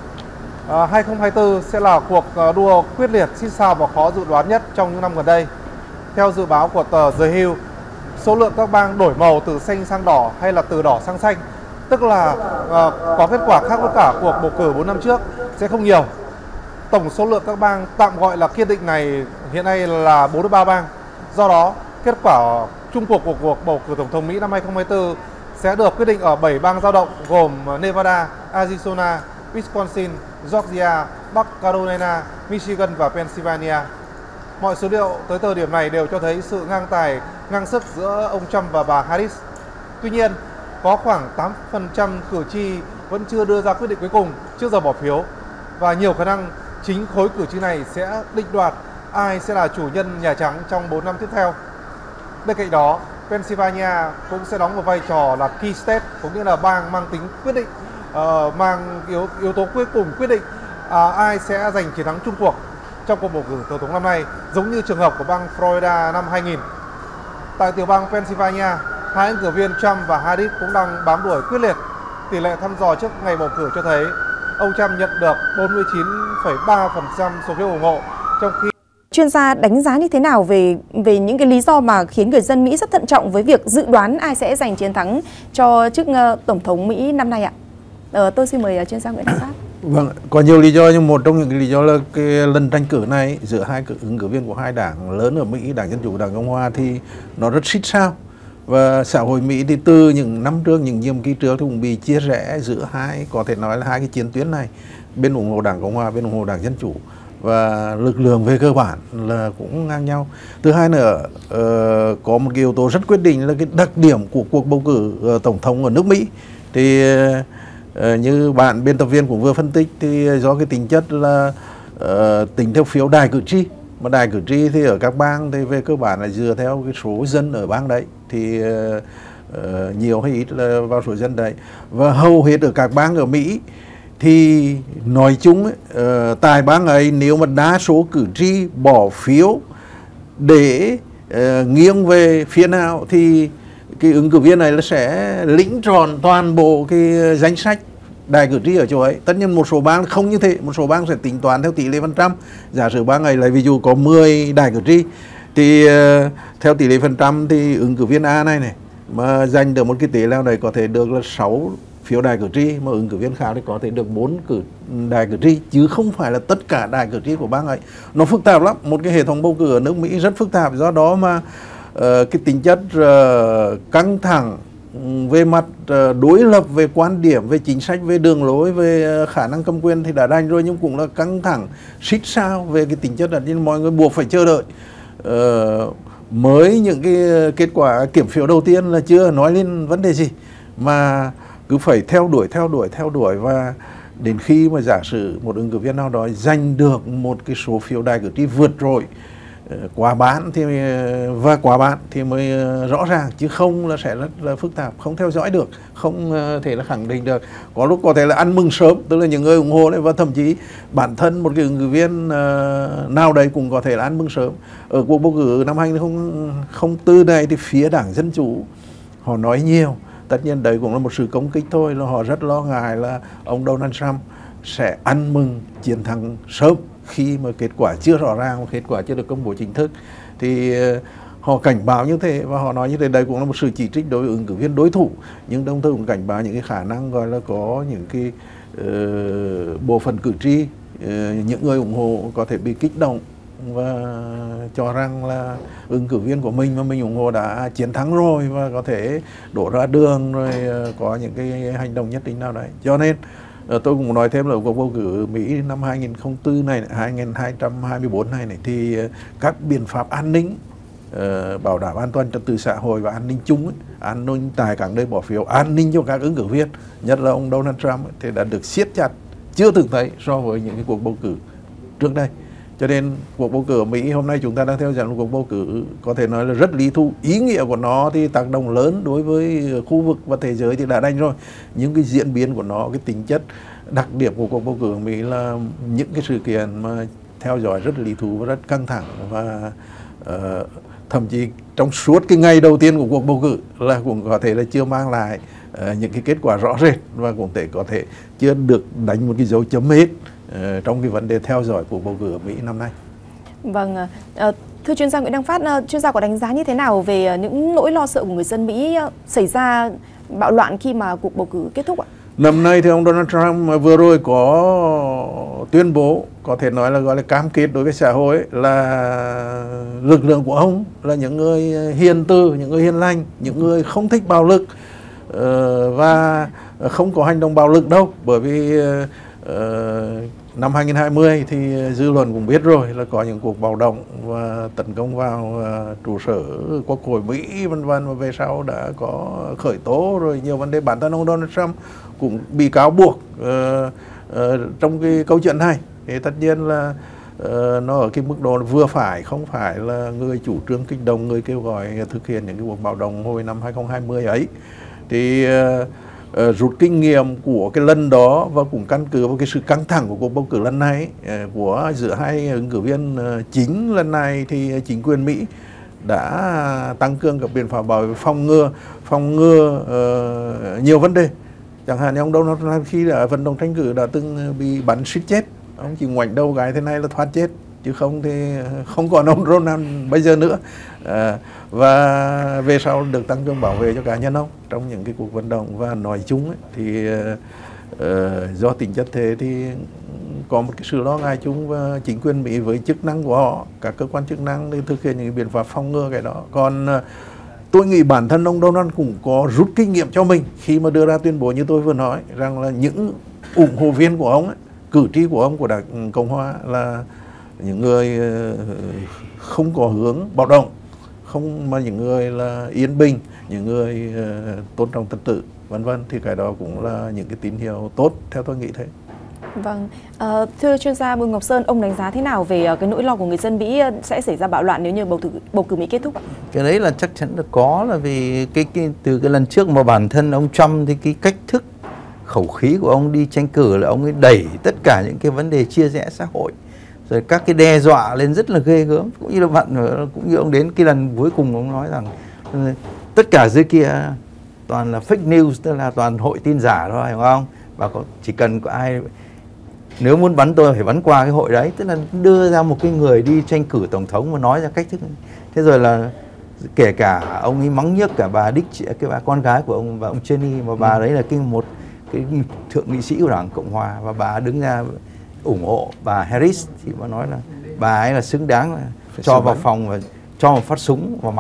À, hai không hai tư sẽ là cuộc đua quyết liệt, xít sao và khó dự đoán nhất trong những năm gần đây. Theo dự báo của tờ The Hill, số lượng các bang đổi màu từ xanh sang đỏ hay là từ đỏ sang xanh, tức là à, có kết quả khác với cả cuộc bầu cử bốn năm trước sẽ không nhiều. Tổng số lượng các bang tạm gọi là kiên định này hiện nay là bốn mươi ba bang. Do đó, kết quả chung cuộc của cuộc bầu cử tổng thống Mỹ năm hai không hai tư sẽ được quyết định ở bảy bang dao động gồm Nevada, Arizona, Wisconsin, Georgia, Bắc Carolina, Michigan và Pennsylvania. Mọi số liệu tới thời điểm này đều cho thấy sự ngang tài, ngang sức giữa ông Trump và bà Harris. Tuy nhiên, có khoảng tám phần trăm cử tri vẫn chưa đưa ra quyết định cuối cùng trước giờ bỏ phiếu và nhiều khả năng chính khối cử tri này sẽ định đoạt ai sẽ là chủ nhân Nhà Trắng trong bốn năm tiếp theo. Bên cạnh đó, Pennsylvania cũng sẽ đóng một vai trò là key state, có nghĩa là bang mang tính quyết định, uh, mang yếu, yếu tố cuối cùng quyết định uh, ai sẽ giành chiến thắng chung cuộc trong cuộc bầu cử tổng thống năm nay, giống như trường hợp của bang Florida năm hai nghìn. Tại tiểu bang Pennsylvania, hai ứng cử viên Trump và Harris cũng đang bám đuổi quyết liệt. Tỷ lệ thăm dò trước ngày bầu cử cho thấy ông Trump nhận được bốn mươi chín phẩy ba phần trăm số phiếu ủng hộ, trong khi chuyên gia đánh giá như thế nào về về những cái lý do mà khiến người dân Mỹ rất thận trọng với việc dự đoán ai sẽ giành chiến thắng cho chức uh, tổng thống Mỹ năm nay ạ? Ờ, tôi xin mời uh, chuyên gia Nguyễn Đăng Phát. Vâng, có nhiều lý do nhưng một trong những cái lý do là cái lần tranh cử này giữa hai ứng cử viên của hai đảng lớn ở Mỹ, Đảng Dân Chủ và Đảng Cộng Hòa thì nó rất xít sao. Và xã hội Mỹ thì từ những năm trước, những nhiệm kỳ trước thì cũng bị chia rẽ giữa hai, có thể nói là hai cái chiến tuyến này, bên ủng hộ Đảng Cộng Hòa, bên ủng hộ Đảng Dân Chủ, và lực lượng về cơ bản là cũng ngang nhau. Thứ hai nữa, uh, có một cái yếu tố rất quyết định là cái đặc điểm của cuộc bầu cử uh, tổng thống ở nước Mỹ. Thì uh, như bạn biên tập viên cũng vừa phân tích thì do cái tính chất là uh, tính theo phiếu đại cử tri, mà đại cử tri thì ở các bang thì về cơ bản là dựa theo cái số dân ở bang đấy, thì uh, uh, nhiều hay ít là vào số dân đấy. Và hầu hết ở các bang ở Mỹ thì nói chung ấy, uh, tại bang ấy nếu mà đa số cử tri bỏ phiếu để uh, nghiêng về phía nào thì cái ứng cử viên này là sẽ lĩnh tròn toàn bộ cái danh sách đại cử tri ở chỗ ấy. Tất nhiên một số bang không như thế, một số bang sẽ tính toán theo tỷ lệ phần trăm. Giả sử bang ấy là ví dụ có mười đại cử tri thì uh, theo tỷ lệ phần trăm thì ứng cử viên A này này mà giành được một cái tỷ lệ này có thể được là sáu phiếu đại cử tri, mà ứng cử viên khác thì có thể được bốn cử đại cử tri, chứ không phải là tất cả đại cử tri của bang ấy. Nó phức tạp lắm, một cái hệ thống bầu cử ở nước Mỹ rất phức tạp, do đó mà uh, cái tính chất uh, căng thẳng về mặt uh, đối lập về quan điểm, về chính sách, về đường lối, về uh, khả năng cầm quyền thì đã đành rồi, nhưng cũng là căng thẳng xích sao về cái tính chất là nên mọi người buộc phải chờ đợi. Uh, mới những cái kết quả kiểm phiếu đầu tiên là chưa nói lên vấn đề gì, mà cứ phải theo đuổi theo đuổi theo đuổi và đến khi mà giả sử một ứng cử viên nào đó giành được một cái số phiếu đại cử tri vượt trội, quá bán thì và quá bán thì mới rõ ràng, chứ không là sẽ rất là phức tạp, không theo dõi được, không thể là khẳng định được. Có lúc có thể là ăn mừng sớm, tức là những người ủng hộ đấy, và thậm chí bản thân một cái ứng cử viên nào đấy cũng có thể là ăn mừng sớm. Ở cuộc bầu cử năm hai nghìn không trăm lẻ bốn này thì phía Đảng Dân Chủ họ nói nhiều, tất nhiên đấy cũng là một sự công kích thôi, là họ rất lo ngại là ông Donald Trump sẽ ăn mừng chiến thắng sớm khi mà kết quả chưa rõ ràng, kết quả chưa được công bố chính thức. Thì uh, họ cảnh báo như thế và họ nói như thế, đây cũng là một sự chỉ trích đối với ứng cử viên đối thủ, nhưng đồng thời cũng cảnh báo những cái khả năng gọi là có những cái uh, bộ phận cử tri, uh, những người ủng hộ có thể bị kích động và cho rằng là ứng cử viên của mình mà mình ủng hộ đã chiến thắng rồi và có thể đổ ra đường rồi uh, có những cái hành động nhất định nào đấy. Cho nên tôi cũng nói thêm là cuộc bầu cử Mỹ năm hai nghìn không trăm lẻ bốn này, hai nghìn hai trăm hai mươi tư này, này thì các biện pháp an ninh, uh, bảo đảm an toàn trật tự xã hội và an ninh chung ấy, an ninh tại các nơi bỏ phiếu, an ninh cho các ứng cử viên, nhất là ông Donald Trump ấy, thì đã được siết chặt chưa từng thấy so với những cái cuộc bầu cử trước đây. Cho nên cuộc bầu cử ở Mỹ hôm nay chúng ta đang theo dõi một cuộc bầu cử có thể nói là rất lý thú. Ý nghĩa của nó thì tác động lớn đối với khu vực và thế giới thì đã đành rồi. Nhưng cái diễn biến của nó, cái tính chất đặc điểm của cuộc bầu cử ở Mỹ là những cái sự kiện mà theo dõi rất lý thú và rất căng thẳng, và uh, thậm chí trong suốt cái ngày đầu tiên của cuộc bầu cử là cũng có thể là chưa mang lại uh, những cái kết quả rõ rệt, và cũng thể có thể chưa được đánh một cái dấu chấm hết uh, trong cái vấn đề theo dõi cuộc bầu cử ở Mỹ năm nay. Vâng, uh, thưa chuyên gia Nguyễn Đăng Phát, uh, chuyên gia có đánh giá như thế nào về uh, những nỗi lo sợ của người dân Mỹ uh, xảy ra bạo loạn khi mà cuộc bầu cử kết thúc ạ? Năm nay thì ông Donald Trump vừa rồi có tuyên bố, có thể nói là gọi là cam kết đối với xã hội ấy, là lực lượng của ông là những người hiền từ, những người hiền lành, những người không thích bạo lực uh, và không có hành động bạo lực đâu. Bởi vì uh, năm hai nghìn không trăm hai mươi thì dư luận cũng biết rồi là có những cuộc bạo động và tấn công vào uh, trụ sở Quốc hội Mỹ vân vân, và về sau đã có khởi tố rồi nhiều vấn đề. Bản thân ông Donald Trump cũng bị cáo buộc uh, uh, trong cái câu chuyện này. Thì tất nhiên là uh, nó ở cái mức độ vừa phải, không phải là người chủ trương kích động, người kêu gọi thực hiện những cái cuộc bạo động hồi năm hai nghìn không trăm hai mươi ấy. Thì uh, uh, rút kinh nghiệm của cái lần đó và cũng căn cứ vào cái sự căng thẳng của cuộc bầu cử lần này uh, của giữa hai ứng cử viên uh, chính lần này, thì chính quyền Mỹ đã tăng cường các biện pháp bảo vệ, phòng ngừa phòng ngừa uh, nhiều vấn đề. Chẳng hạn như ông Donald Trump khi đã vận động tranh cử đã từng bị bắn suýt chết, ông chỉ ngoảnh đầu gái thế này là thoát chết, chứ không thì không còn ông Donald bây giờ nữa. À, và về sau được tăng cường bảo vệ cho cá nhân ông trong những cái cuộc vận động. Và nói chung ấy, thì uh, do tính chất thế thì có một cái sự lo ngại chung, và chính quyền Mỹ với chức năng của họ, các cơ quan chức năng để thực hiện những cái biện pháp phòng ngừa cái đó. Còn uh, tôi nghĩ bản thân ông Donald cũng có rút kinh nghiệm cho mình khi mà đưa ra tuyên bố như tôi vừa nói, rằng là những ủng hộ viên của ông ấy, cử tri của ông, của Đảng Cộng Hòa là những người không có hướng bạo động, không, mà những người là yên bình, những người tôn trọng trật tự vân vân, thì cái đó cũng là những cái tín hiệu tốt theo tôi nghĩ thế. Vâng, à, thưa chuyên gia Bùi Ngọc Sơn, ông đánh giá thế nào về cái nỗi lo của người dân Mỹ sẽ xảy ra bạo loạn nếu như bầu cử bầu cử Mỹ kết thúc ạ? Cái đấy là chắc chắn là có, là vì cái, cái từ cái lần trước mà bản thân ông Trump thì cái cách thức khẩu khí của ông đi tranh cử là ông ấy đẩy tất cả những cái vấn đề chia rẽ xã hội, rồi các cái đe dọa lên rất là ghê gớm, cũng như là bạn cũng như ông đến cái lần cuối cùng ông nói rằng tất cả dưới kia toàn là fake news, tức là toàn hội tin giả thôi, hiểu không? Và có, chỉ cần có ai nếu muốn bắn tôi phải bắn qua cái hội đấy, tức là đưa ra một cái người đi tranh cử tổng thống mà nói ra cách thức. Thế rồi là kể cả ông ấy mắng nhiếc cả bà Dick, cái bà con gái của ông, và ông Cheney, mà bà đấy là cái một cái thượng nghị sĩ của Đảng Cộng Hòa, và bà đứng ra ủng hộ bà Harris, thì bà nói là bà ấy là xứng đáng là cho vào phòng và cho một phát súng vào mặt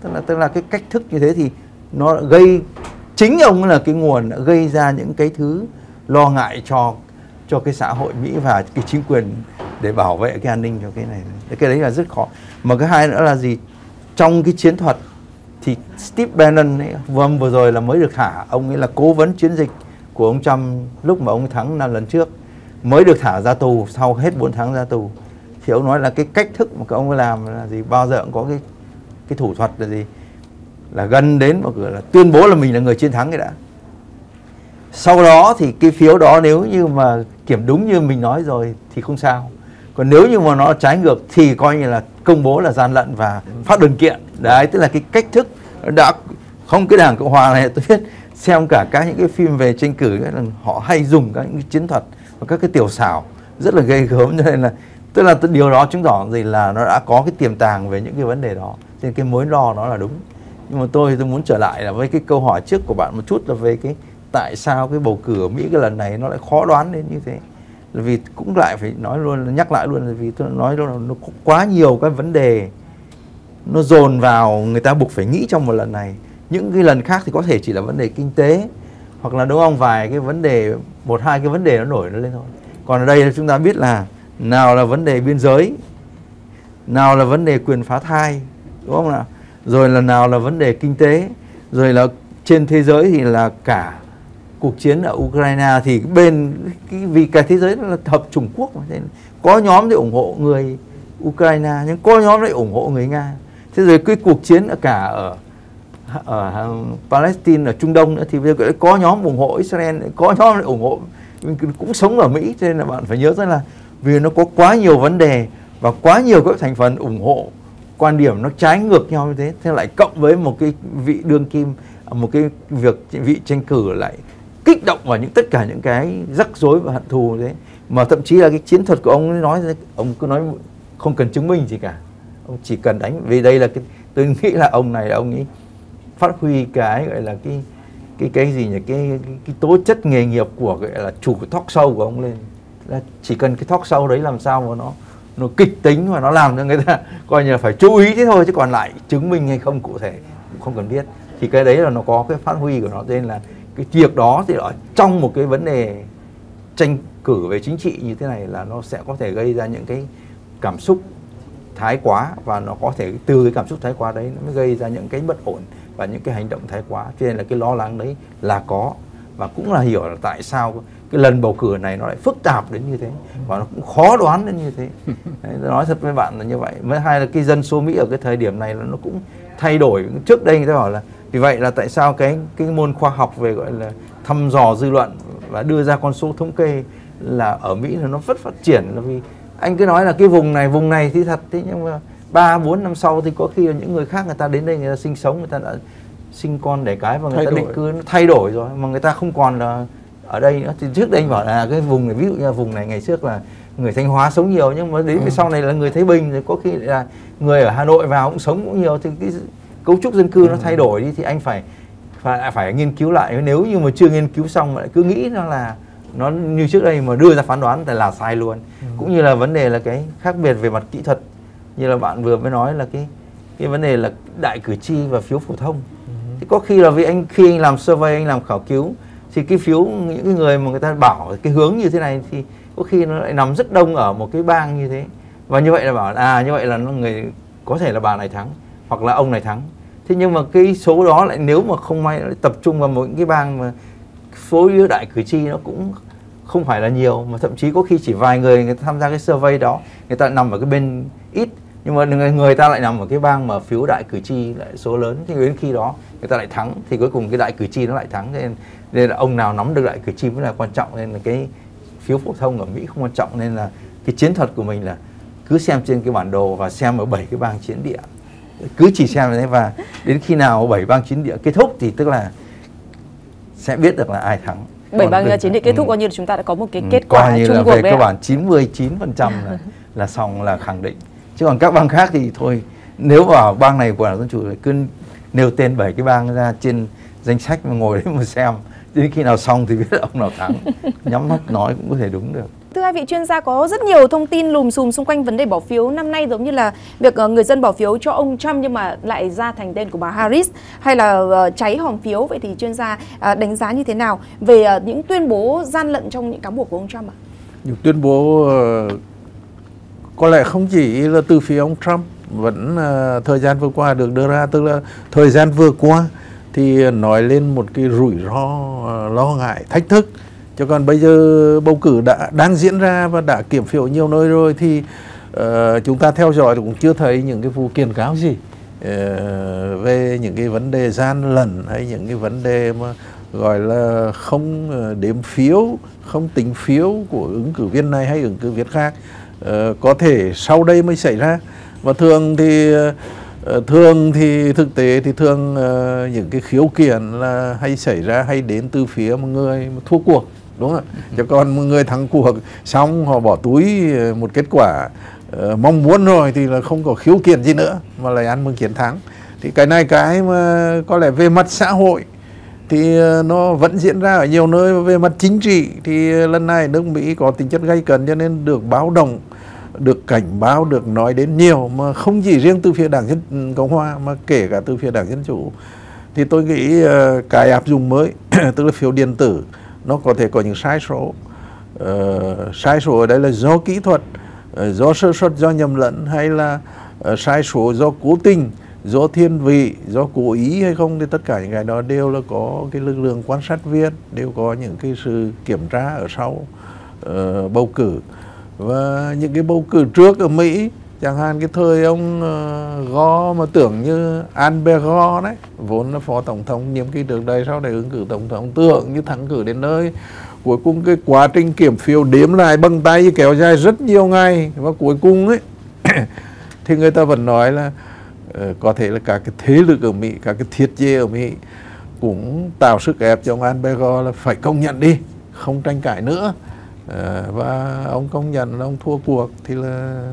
tức là tức là cái cách thức như thế thì nó gây, chính ông là cái nguồn đã gây ra những cái thứ lo ngại cho cho cái xã hội Mỹ và cái chính quyền để bảo vệ cái an ninh cho cái này. Cái đấy là rất khó. Mà cái hai nữa là gì? Trong cái chiến thuật thì Steve Bannon ấy, vừa, vừa rồi là mới được thả, ông ấy là cố vấn chiến dịch của ông Trump lúc mà ông thắng năm lần trước, mới được thả ra tù sau hết bốn tháng ra tù. Thì ông nói là cái cách thức mà các ông ấy làm là gì? Bao giờ cũng có cái cái thủ thuật là gì? Là gần đến một cửa là tuyên bố là mình là người chiến thắng cái đã. Sau đó thì cái phiếu đó nếu như mà kiểm đúng như mình nói rồi thì không sao. Còn nếu như mà nó trái ngược thì coi như là công bố là gian lận và phát đơn kiện. Đấy, tức là cái cách thức đã không, cái Đảng Cộng Hòa này tôi biết xem cả các những cái phim về tranh cử là họ hay dùng các những cái chiến thuật và các cái tiểu xảo rất là ghê gớm, cho nên là tức là điều đó chứng tỏ gì là nó đã có cái tiềm tàng về những cái vấn đề đó. Cho nên cái mối lo nó là đúng. Nhưng mà tôi tôi muốn trở lại là với cái câu hỏi trước của bạn một chút là về cái tại sao cái bầu cử ở Mỹ cái lần này nó lại khó đoán đến như thế. Là vì cũng lại phải nói luôn, nhắc lại luôn là vì tôi nói luôn là nó có quá nhiều cái vấn đề nó dồn vào, người ta buộc phải nghĩ trong một lần này. Những cái lần khác thì có thể chỉ là vấn đề kinh tế hoặc là đúng không, vài cái vấn đề, một hai cái vấn đề nó nổi nó lên thôi. Còn ở đây chúng ta biết là nào là vấn đề biên giới, nào là vấn đề quyền phá thai, đúng không nào, rồi là nào là vấn đề kinh tế, rồi là trên thế giới thì là cả cuộc chiến ở Ukraine thì bên cái, vì cả thế giới nó là hợp Trung Quốc mà, có nhóm thì ủng hộ người Ukraine nhưng có nhóm lại ủng hộ người Nga. Thế rồi cái cuộc chiến ở cả ở ở Palestine, ở Trung Đông nữa thì bây giờ có nhóm ủng hộ Israel, có nhóm lại ủng hộ cũng sống ở Mỹ. Cho nên là bạn phải nhớ rằng là vì nó có quá nhiều vấn đề và quá nhiều các thành phần ủng hộ quan điểm nó trái ngược nhau như thế, thế lại cộng với một cái vị đương kim, một cái việc vị tranh cử lại kích động vào những tất cả những cái rắc rối và hận thù thế, mà thậm chí là cái chiến thuật của ông ấy nói, ông cứ nói không cần chứng minh gì cả, ông chỉ cần đánh. Vì đây là cái, tôi nghĩ là ông này là ông ấy phát huy cái gọi là cái cái cái gì nhỉ, cái cái, cái tố chất nghề nghiệp của gọi là chủ talk show của ông lên, là chỉ cần cái talk show đấy làm sao mà nó nó kịch tính và nó làm cho người ta coi như là phải chú ý thế thôi, chứ còn lại chứng minh hay không cụ thể cũng không cần biết. Thì cái đấy là nó có cái phát huy của nó, nên là cái việc đó thì ở trong một cái vấn đề tranh cử về chính trị như thế này là nó sẽ có thể gây ra những cái cảm xúc thái quá, và nó có thể từ cái cảm xúc thái quá đấy nó mới gây ra những cái bất ổn và những cái hành động thái quá. Cho nên là cái lo lắng đấy là có, và cũng là hiểu là tại sao cái lần bầu cử này nó lại phức tạp đến như thế và nó cũng khó đoán đến như thế. Đấy, nói thật với bạn là như vậy. Mới hai là cái dân số Mỹ ở cái thời điểm này là nó cũng thay đổi. Trước đây người ta bảo là vì vậy là tại sao cái cái môn khoa học về gọi là thăm dò dư luận và đưa ra con số thống kê là ở Mỹ là nó rất phát triển, là vì anh cứ nói là cái vùng này vùng này thì thật, thế nhưng mà ba bốn năm sau thì có khi là những người khác người ta đến đây người ta sinh sống, người ta đã sinh con đẻ cái và người thay ta đổi. Định cư nó thay đổi rồi mà người ta không còn là ở đây nữa. Thì trước đây anh bảo là cái vùng này, ví dụ như là vùng này ngày trước là người Thanh Hóa sống nhiều, nhưng mà đến cái ừ. sau này là người Thái Bình, rồi có khi là người ở Hà Nội vào cũng sống cũng nhiều, thì cái cấu trúc dân cư nó thay đổi đi thì anh phải phải phải nghiên cứu lại. Nếu như mà chưa nghiên cứu xong mà lại cứ nghĩ nó là nó như trước đây mà đưa ra phán đoán thì là sai luôn. Ừ. Cũng như là vấn đề là cái khác biệt về mặt kỹ thuật, như là bạn vừa mới nói là cái cái vấn đề là đại cử tri và phiếu phổ thông. Ừ. Thì có khi là vì anh khi anh làm survey, anh làm khảo cứu thì cái phiếu những cái người mà người ta bảo cái hướng như thế này thì có khi nó lại nằm rất đông ở một cái bang như thế, và như vậy là bảo à như vậy là nó người có thể là bà này thắng hoặc là ông này thắng. Thế nhưng mà cái số đó lại nếu mà không may lại tập trung vào một cái bang mà số đại cử tri nó cũng không phải là nhiều, mà thậm chí có khi chỉ vài người người ta tham gia cái survey đó, người ta nằm ở cái bên ít, nhưng mà người, người ta lại nằm ở cái bang mà phiếu đại cử tri lại số lớn, thì đến khi đó người ta lại thắng, thì cuối cùng cái đại cử tri nó lại thắng. Nên nên là ông nào nắm được đại cử tri mới là quan trọng, nên là cái phiếu phổ thông ở Mỹ không quan trọng. Nên là cái chiến thuật của mình là cứ xem trên cái bản đồ và xem ở bảy cái bang chiến địa, cứ chỉ xem như thế, và đến khi nào bảy bang chiến địa kết thúc thì tức là sẽ biết được là ai thắng. Bảy bang chiến địa kết thúc coi như là chúng ta đã có một cái ừ, kết quả như chung là cuộc về đấy cơ bản chín mươi chín phần trăm là là xong, là khẳng định. Chứ còn các bang khác thì thôi, nếu vào bang này của Đảng Dân Chủ thì cứ nêu tên bảy cái bang ra trên danh sách mà ngồi đấy mà xem, đến khi nào xong thì biết ông nào thắng. Nhắm mắt nói cũng có thể đúng được. Thưa hai vị chuyên gia, có rất nhiều thông tin lùm xùm xung quanh vấn đề bỏ phiếu năm nay, giống như là việc người dân bỏ phiếu cho ông Trump nhưng mà lại ra thành tên của bà Harris, hay là cháy hòm phiếu. Vậy thì chuyên gia đánh giá như thế nào về những tuyên bố gian lận trong những cáo buộc của ông Trump ạ? Những tuyên bố có lẽ không chỉ là từ phía ông Trump, vẫn uh, thời gian vừa qua được đưa ra, tức là thời gian vừa qua thì nói lên một cái rủi ro, uh, lo ngại, thách thức. Cho còn bây giờ bầu cử đã đang diễn ra và đã kiểm phiếu nhiều nơi rồi thì uh, chúng ta theo dõi cũng chưa thấy những cái vụ kiện cáo gì uh, về những cái vấn đề gian lận hay những cái vấn đề mà gọi là không đếm phiếu, không tính phiếu của ứng cử viên này hay ứng cử viên khác. Uh, có thể sau đây mới xảy ra. Và thường thì uh, thường thì thực tế thì thường uh, những cái khiếu kiện là hay xảy ra hay đến từ phía một người thua cuộc, đúng không ạ? Chứ còn một người thắng cuộc xong họ bỏ túi một kết quả uh, mong muốn rồi thì là không có khiếu kiện gì nữa mà lại ăn mừng chiến thắng. Thì cái này cái mà có lẽ về mặt xã hội thì nó vẫn diễn ra ở nhiều nơi. Về mặt chính trị thì lần này nước Mỹ có tính chất gay cấn cho nên được báo động, được cảnh báo, được nói đến nhiều, mà không chỉ riêng từ phía Đảng Dân Cộng Hòa mà kể cả từ phía Đảng Dân Chủ. Thì tôi nghĩ cái áp dụng mới tức là phiếu điện tử nó có thể có những sai số. uh, sai số ở đây là do kỹ thuật, uh, do sơ suất, do nhầm lẫn, hay là uh, sai số do cố tình, do thiên vị, do cố ý hay không, thì tất cả những cái đó đều là có cái lực lượng quan sát viên, đều có những cái sự kiểm tra ở sau uh, bầu cử. Và những cái bầu cử trước ở Mỹ, chẳng hạn cái thời ông uh, Gore mà tưởng như Albert Gore đấy, vốn là phó tổng thống nhiệm kỳ trước đây, sau này ứng cử tổng thống, tưởng như thắng cử đến nơi. Cuối cùng cái quá trình kiểm phiếu đếm lại bằng tay kéo dài rất nhiều ngày, và cuối cùng ấy thì người ta vẫn nói là uh, có thể là cả cái thế lực ở Mỹ, cả cái thiết chế ở Mỹ cũng tạo sức ép cho ông Albert Gore là phải công nhận đi, không tranh cãi nữa. À, và ông công nhận là ông thua cuộc thì là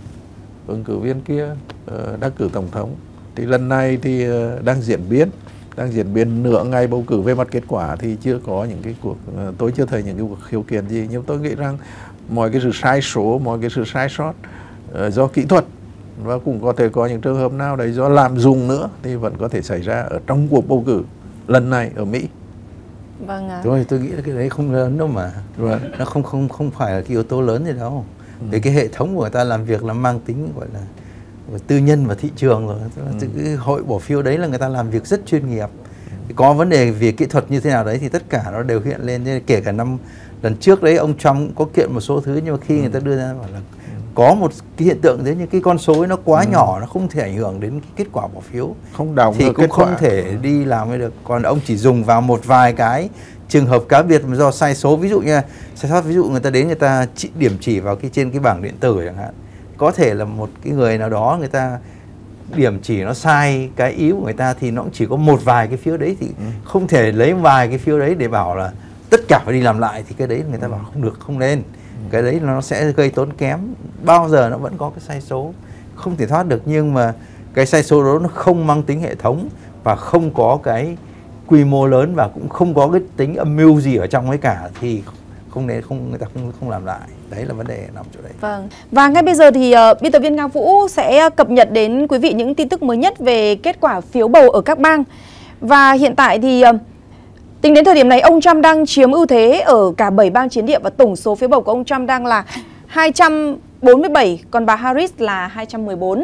ứng cử viên kia uh, đắc cử tổng thống. Thì lần này thì uh, đang diễn biến đang diễn biến nửa ngày bầu cử. Về mặt kết quả thì chưa có những cái cuộc uh, tôi chưa thấy những cái cuộc khiếu kiện gì, nhưng tôi nghĩ rằng mọi cái sự sai số, mọi cái sự sai sót uh, do kỹ thuật, và cũng có thể có những trường hợp nào đấy do lạm dụng nữa thì vẫn có thể xảy ra ở trong cuộc bầu cử lần này ở Mỹ. Vâng ạ. Rồi tôi nghĩ là cái đấy không lớn đâu mà. Rồi. Nó không không không phải là cái yếu tố lớn gì đâu. Ừ. Vì cái hệ thống của người ta làm việc là mang tính gọi là tư nhân và thị trường rồi. Ừ. Cái hội bỏ phiếu đấy là người ta làm việc rất chuyên nghiệp. Ừ. Có vấn đề về kỹ thuật như thế nào đấy thì tất cả nó đều hiện lên. Kể cả năm lần trước đấy ông Trump có kiện một số thứ, nhưng mà khi ừ. người ta đưa ra bảo là có một cái hiện tượng thế, nhưng cái con số ấy nó quá ừ. nhỏ, nó không thể ảnh hưởng đến cái kết quả bỏ phiếu, không đồng thì cũng không quả. thể đi làm mới được. Còn ông chỉ dùng vào một vài cái trường hợp cá biệt mà do sai số, ví dụ như sai sót, ví dụ người ta đến người ta chỉ, điểm chỉ vào cái trên cái bảng điện tử chẳng hạn, có thể là một cái người nào đó người ta điểm chỉ nó sai cái ý của người ta, thì nó cũng chỉ có một vài cái phiếu đấy, thì ừ. không thể lấy vài cái phiếu đấy để bảo là tất cả phải đi làm lại, thì cái đấy người ta bảo không được, không nên. Cái đấy nó sẽ gây tốn kém, bao giờ nó vẫn có cái sai số, không thể thoát được. Nhưng mà cái sai số đó nó không mang tính hệ thống và không có cái quy mô lớn và cũng không có cái tính âm mưu gì ở trong ấy cả, thì không nên không người ta không không làm lại. Đấy là vấn đề nằm chỗ đấy. Vâng. Và ngay bây giờ thì uh, biên tập viên Nga Vũ sẽ cập nhật đến quý vị những tin tức mới nhất về kết quả phiếu bầu ở các bang. Và hiện tại thì uh, tính đến thời điểm này, ông Trump đang chiếm ưu thế ở cả bảy bang chiến địa, và tổng số phiếu bầu của ông Trump đang là hai trăm bốn mươi bảy, còn bà Harris là hai trăm mười bốn.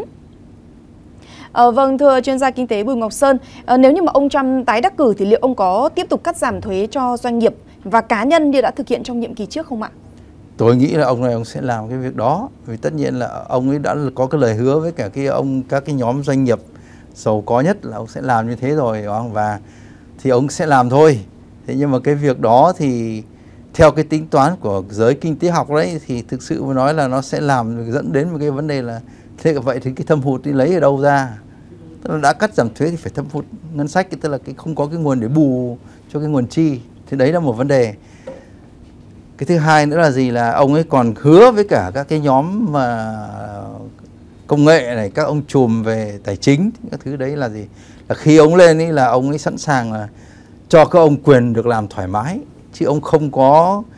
À, vâng, thưa chuyên gia kinh tế Bùi Ngọc Sơn, à, nếu như mà ông Trump tái đắc cử thì liệu ông có tiếp tục cắt giảm thuế cho doanh nghiệp và cá nhân như đã thực hiện trong nhiệm kỳ trước không ạ? Tôi nghĩ là ông này ông sẽ làm cái việc đó, vì tất nhiên là ông ấy đã có cái lời hứa với cả cái ông các cái nhóm doanh nghiệp giàu có nhất là ông sẽ làm như thế rồi, và thì ông sẽ làm thôi. Thế nhưng mà cái việc đó thì theo cái tính toán của giới kinh tế học đấy, thì thực sự mà nói là nó sẽ làm dẫn đến một cái vấn đề là thế vậy thì cái thâm hụt đi lấy ở đâu ra? Tức là đã cắt giảm thuế thì phải thâm hụt ngân sách, tức là cái không có cái nguồn để bù cho cái nguồn chi. Thì đấy là một vấn đề. Cái thứ hai nữa là gì, là ông ấy còn hứa với cả các cái nhóm mà công nghệ này, các ông trùm về tài chính, các thứ đấy là gì? Là khi ông lên ấy là ông ấy sẵn sàng là cho các ông quyền được làm thoải mái, chứ ông không có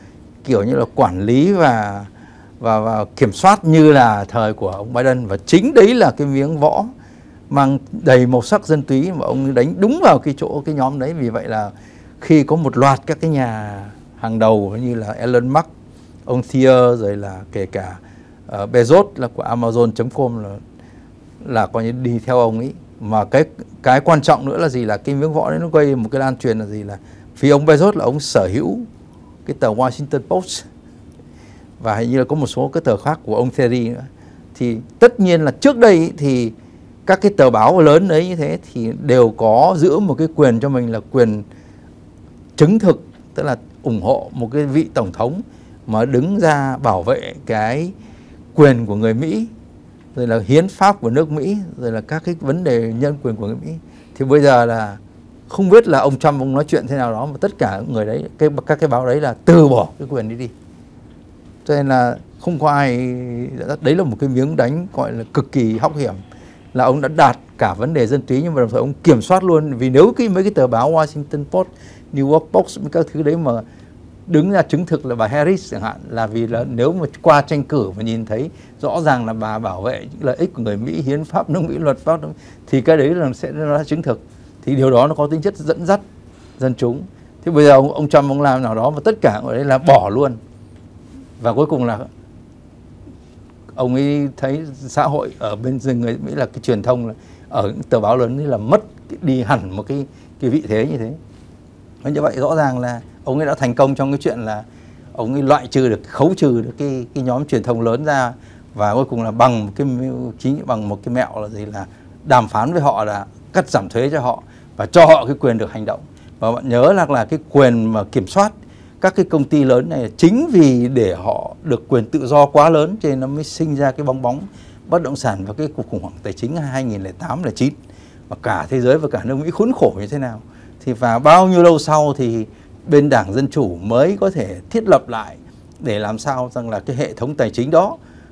kiểu như là quản lý và và và kiểm soát như là thời của ông Biden, và chính đấy là cái miếng võ mang đầy màu sắc dân túy mà ông đánh đúng vào cái chỗ cái nhóm đấy. Vì vậy là khi có một loạt các cái nhà hàng đầu như là Elon Musk, ông Thier, rồi là kể cả uh, Bezos là của Amazon chấm com là là coi như đi theo ông ấy. Mà cái cái quan trọng nữa là gì, là cái miếng võ đấy nó gây một cái lan truyền là gì, là vì ông Bezos là ông sở hữu cái tờ Washington Post và hình như là có một số cái tờ khác của ông Terry nữa. Thì tất nhiên là trước đây thì các cái tờ báo lớn đấy như thế thì đều có giữ một cái quyền cho mình là quyền chứng thực, tức là ủng hộ một cái vị tổng thống mà đứng ra bảo vệ cái quyền của người Mỹ, rồi là hiến pháp của nước Mỹ, rồi là các cái vấn đề nhân quyền của người Mỹ. Thì bây giờ là không biết là ông Trump ông nói chuyện thế nào đó, mà tất cả người đấy, cái, các cái báo đấy là từ bỏ cái quyền đi đi. Cho nên là không có ai, đấy là một cái miếng đánh gọi là cực kỳ hóc hiểm, là ông đã đạt cả vấn đề dân túy nhưng mà đồng thời ông kiểm soát luôn. Vì nếu cái mấy cái tờ báo Washington Post, New York Post, các thứ đấy mà đứng ra chứng thực là bà Harris chẳng hạn, là vì là nếu mà qua tranh cử mà nhìn thấy rõ ràng là bà bảo vệ những lợi ích của người Mỹ, hiến pháp nước Mỹ, luật pháp nước Mỹ, thì cái đấy là sẽ nó chứng thực, thì điều đó nó có tính chất dẫn dắt dân chúng. Thế bây giờ ông, ông Trump ông làm nào đó mà tất cả ở đây là bỏ luôn, và cuối cùng là ông ấy thấy xã hội ở bên người Mỹ là cái truyền thông là ở tờ báo lớn ấy là mất đi hẳn một cái cái vị thế như thế. Và như vậy rõ ràng là ông ấy đã thành công trong cái chuyện là ông ấy loại trừ được, khấu trừ được cái cái nhóm truyền thông lớn ra, và cuối cùng là bằng một cái chính bằng một cái mẹo là gì, là đàm phán với họ, là cắt giảm thuế cho họ và cho họ cái quyền được hành động. Và bạn nhớ là là cái quyền mà kiểm soát các cái công ty lớn này chính vì để họ được quyền tự do quá lớn, cho nên nó mới sinh ra cái bong bóng bất động sản và cái cuộc khủng hoảng tài chính hai nghìn lẻ tám lẻ chín và cả thế giới và cả nước Mỹ khốn khổ như thế nào. Thì và bao nhiêu lâu sau thì bên Đảng Dân Chủ mới có thể thiết lập lại để làm sao rằng là cái hệ thống tài chính đó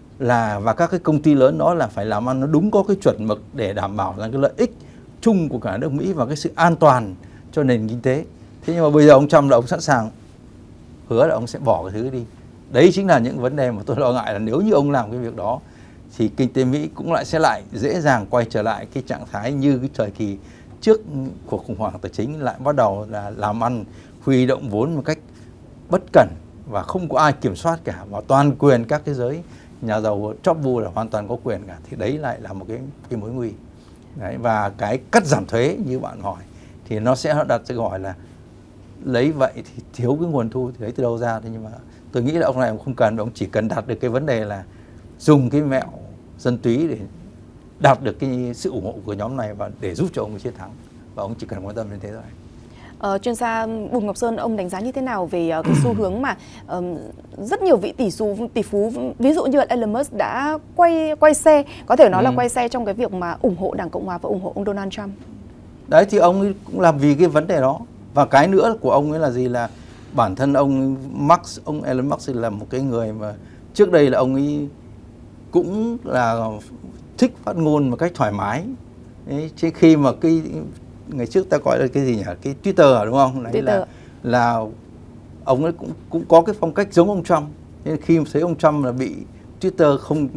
là và các cái công ty lớn đó là phải làm ăn nó đúng có cái chuẩn mực để đảm bảo rằng cái lợi ích chung của cả nước Mỹ và cái sự an toàn cho nền kinh tế. Thế nhưng mà bây giờ ông Trump là ông sẵn sàng hứa là ông sẽ bỏ cái thứ đi. Đấy chính là những vấn đề mà tôi lo ngại, là nếu như ông làm cái việc đó thì kinh tế Mỹ cũng lại sẽ lại dễ dàng quay trở lại cái trạng thái như cái thời kỳ trước cuộc khủng hoảng tài chính, lại bắt đầu là làm ăn huy động vốn một cách bất cẩn và không có ai kiểm soát cả, và toàn quyền các cái giới nhà giàu chóp bu là hoàn toàn có quyền cả. Thì đấy lại là một cái, cái mối nguy. Đấy, và cái cắt giảm thuế như bạn hỏi thì nó sẽ đặt ra câu hỏi là lấy vậy thì thiếu cái nguồn thu thì lấy từ đâu ra. Thế nhưng mà tôi nghĩ là ông này ông không cần, ông chỉ cần đạt được cái vấn đề là dùng cái mẹo dân túy để đạt được cái sự ủng hộ của nhóm này và để giúp cho ông chiến thắng, và ông chỉ cần quan tâm đến thế thôi. Ờ, chuyên gia Bùi Ngọc Sơn, ông đánh giá như thế nào về uh, cái xu hướng mà um, rất nhiều vị tỷ phú, tỷ phú ví dụ như Elon Musk đã quay quay xe, có thể nói ừ. là quay xe trong cái việc mà ủng hộ Đảng Cộng Hòa và ủng hộ ông Donald Trump. Đấy thì ông ấy cũng làm vì cái vấn đề đó. Và cái nữa của ông ấy là gì, là bản thân ông Musk, ông Elon Musk là một cái người mà trước đây là ông ấy cũng là thích phát ngôn một cách thoải mái. Đấy, chứ khi mà cái ngày trước ta gọi là cái gì nhỉ, cái Twitter đúng không? Đấy là là ông ấy cũng cũng có cái phong cách giống ông Trump. Nên khi thấy ông Trump là bị Twitter không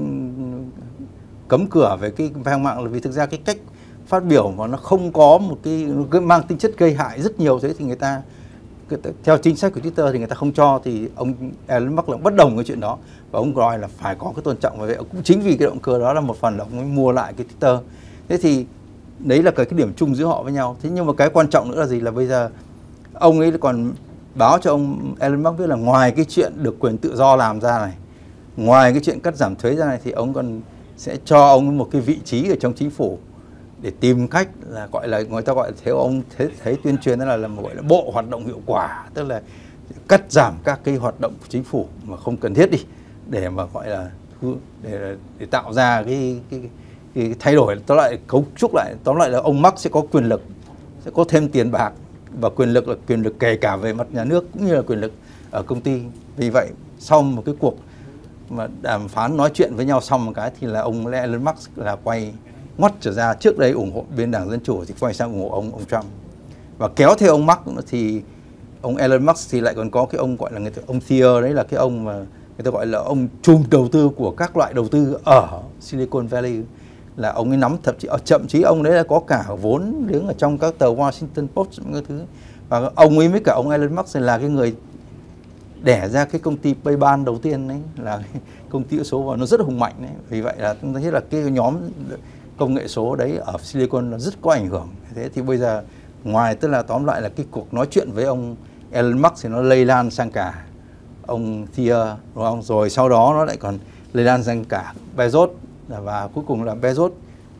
cấm cửa về cái trang mạng, là vì thực ra cái cách phát biểu mà nó không có một cái, cái mang tính chất gây hại rất nhiều, thế thì người ta theo chính sách của Twitter thì người ta không cho. Thì ông Elon Musk là bất đồng cái chuyện đó, và ông gọi là phải có cái tôn trọng. Và vậy cũng chính vì cái động cơ đó là một phần là ông ấy mua lại cái Twitter. Thế thì đấy là cái, cái điểm chung giữa họ với nhau. Thế nhưng mà cái quan trọng nữa là gì, là bây giờ ông ấy còn báo cho ông Elon Musk biết là ngoài cái chuyện được quyền tự do làm ra này, ngoài cái chuyện cắt giảm thuế ra này, thì ông còn sẽ cho ông một cái vị trí ở trong chính phủ để tìm cách là gọi là người ta gọi theo ông thấy, thấy tuyên truyền đó là, là một gọi là bộ hoạt động hiệu quả, tức là cắt giảm các cái hoạt động của chính phủ mà không cần thiết đi, để mà gọi là để, để tạo ra cái, cái, cái thay đổi, tóm lại cấu trúc lại, tóm lại là ông Musk sẽ có quyền lực, sẽ có thêm tiền bạc, và quyền lực là quyền lực kể cả về mặt nhà nước cũng như là quyền lực ở công ty. Vì vậy sau một cái cuộc mà đàm phán nói chuyện với nhau xong một cái thì là ông Elon Musk là quay ngoắt trở ra, trước đây ủng hộ bên Đảng Dân Chủ thì quay sang ủng hộ ông ông Trump, và kéo theo ông Musk thì ông Elon Musk thì lại còn có cái ông gọi là người ta, ông Thier, đấy là cái ông mà người ta gọi là ông trùm đầu tư của các loại đầu tư ở Silicon Valley, là ông ấy nắm thậm chí chậm chí ông đấy là có cả vốn đứng ở trong các tờ Washington Post các thứ, và ông ấy với cả ông Elon Musk là cái người đẻ ra cái công ty PayPal đầu tiên đấy, là cái công ty số và nó rất là hùng mạnh đấy. Vì vậy là chúng ta thấy là cái nhóm công nghệ số đấy ở Silicon nó rất có ảnh hưởng. Thế thì bây giờ ngoài tức là tóm lại là cái cuộc nói chuyện với ông Elon Musk thì nó lây lan sang cả ông Thier, đúng không? Rồi sau đó nó lại còn lây lan sang cả Bezos, và cuối cùng là Bezos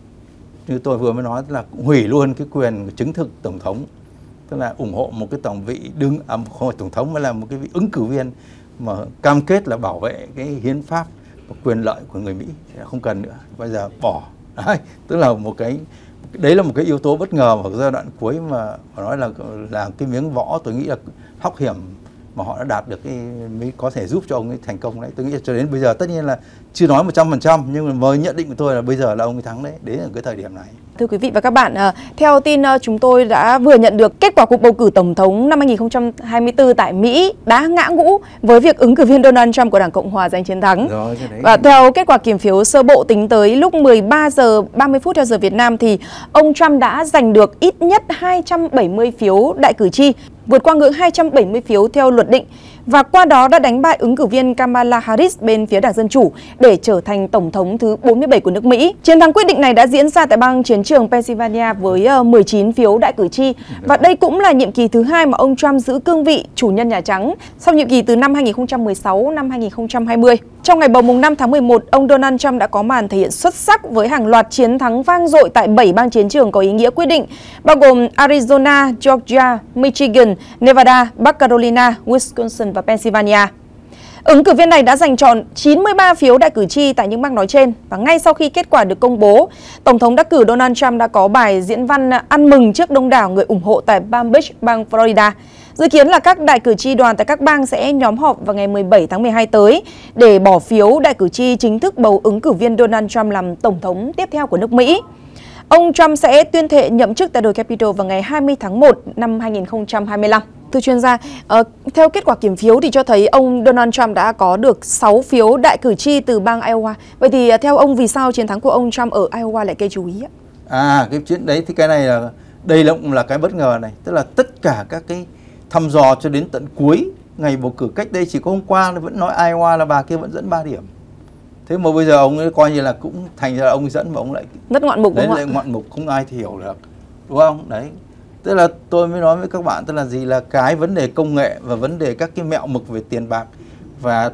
như tôi vừa mới nói là cũng hủy luôn cái quyền chứng thực tổng thống, tức là ủng hộ một cái tổng vị đứng à, không phải tổng thống mà là một cái vị ứng cử viên mà cam kết là bảo vệ cái hiến pháp và quyền lợi của người Mỹ, không cần nữa, bây giờ bỏ. Đấy, tức là một cái đấy là một cái yếu tố bất ngờ ở giai đoạn cuối mà phải nói là là cái miếng võ tôi nghĩ là hóc hiểm mà họ đã đạt được cái mới có thể giúp cho ông ấy thành công đấy. Tôi nghĩ là cho đến bây giờ tất nhiên là chưa nói một trăm phần trăm nhưng mà với nhận định của tôi là bây giờ là ông ấy thắng đấy, đến ở cái thời điểm này. Thưa quý vị và các bạn, theo tin chúng tôi đã vừa nhận được kết quả cuộc bầu cử tổng thống năm hai nghìn không trăm hai mươi tư tại Mỹ đã ngã ngũ với việc ứng cử viên Donald Trump của Đảng Cộng hòa giành chiến thắng. Rồi, và theo kết quả kiểm phiếu sơ bộ tính tới lúc mười ba giờ ba mươi phút theo giờ Việt Nam thì ông Trump đã giành được ít nhất hai trăm bảy mươi phiếu đại cử tri, vượt qua ngưỡng hai trăm bảy mươi phiếu theo luật định, và qua đó đã đánh bại ứng cử viên Kamala Harris bên phía Đảng Dân Chủ để trở thành tổng thống thứ bốn mươi bảy của nước Mỹ. Chiến thắng quyết định này đã diễn ra tại bang chiến trường Pennsylvania với mười chín phiếu đại cử tri, và đây cũng là nhiệm kỳ thứ hai mà ông Trump giữ cương vị chủ nhân Nhà Trắng sau nhiệm kỳ từ năm hai nghìn không trăm mười sáu năm hai nghìn không trăm hai mươi. Trong ngày bầu mùng năm tháng mười một, ông Donald Trump đã có màn thể hiện xuất sắc với hàng loạt chiến thắng vang dội tại bảy bang chiến trường có ý nghĩa quyết định, bao gồm Arizona, Georgia, Michigan, Nevada, Bắc Carolina, Wisconsin và Pennsylvania. Ứng cử viên này đã giành trọn chín mươi ba phiếu đại cử tri tại những bang nói trên, và ngay sau khi kết quả được công bố, Tổng thống đắc cử Donald Trump đã có bài diễn văn ăn mừng trước đông đảo người ủng hộ tại Palm Beach, bang Florida. Dự kiến là các đại cử tri đoàn tại các bang sẽ nhóm họp vào ngày mười bảy tháng mười hai tới để bỏ phiếu đại cử tri chính thức bầu ứng cử viên Donald Trump làm tổng thống tiếp theo của nước Mỹ. Ông Trump sẽ tuyên thệ nhậm chức tại đồi Capitol vào ngày hai mươi tháng một năm hai nghìn không trăm hai mươi lăm. Thưa chuyên gia, uh, theo kết quả kiểm phiếu thì cho thấy ông Donald Trump đã có được sáu phiếu đại cử tri từ bang Iowa. Vậy thì uh, theo ông vì sao chiến thắng của ông Trump ở Iowa lại gây chú ý ạ? À, cái chuyện đấy thì cái này là đây là cũng là cái bất ngờ này, tức là tất cả các cái thăm dò cho đến tận cuối ngày bầu cử cách đây chỉ có hôm qua vẫn nói Iowa là bà kia vẫn dẫn ba điểm. Thế mà bây giờ ông ấy coi như là cũng thành ra là ông ấy dẫn mà ông lại rất ngoạn mục, đấy đúng lại không ạ? ngoạn mục không ai thì hiểu được, đúng không? Đấy. Tức là tôi mới nói với các bạn tức là gì, là cái vấn đề công nghệ và vấn đề các cái mẹo mực về tiền bạc và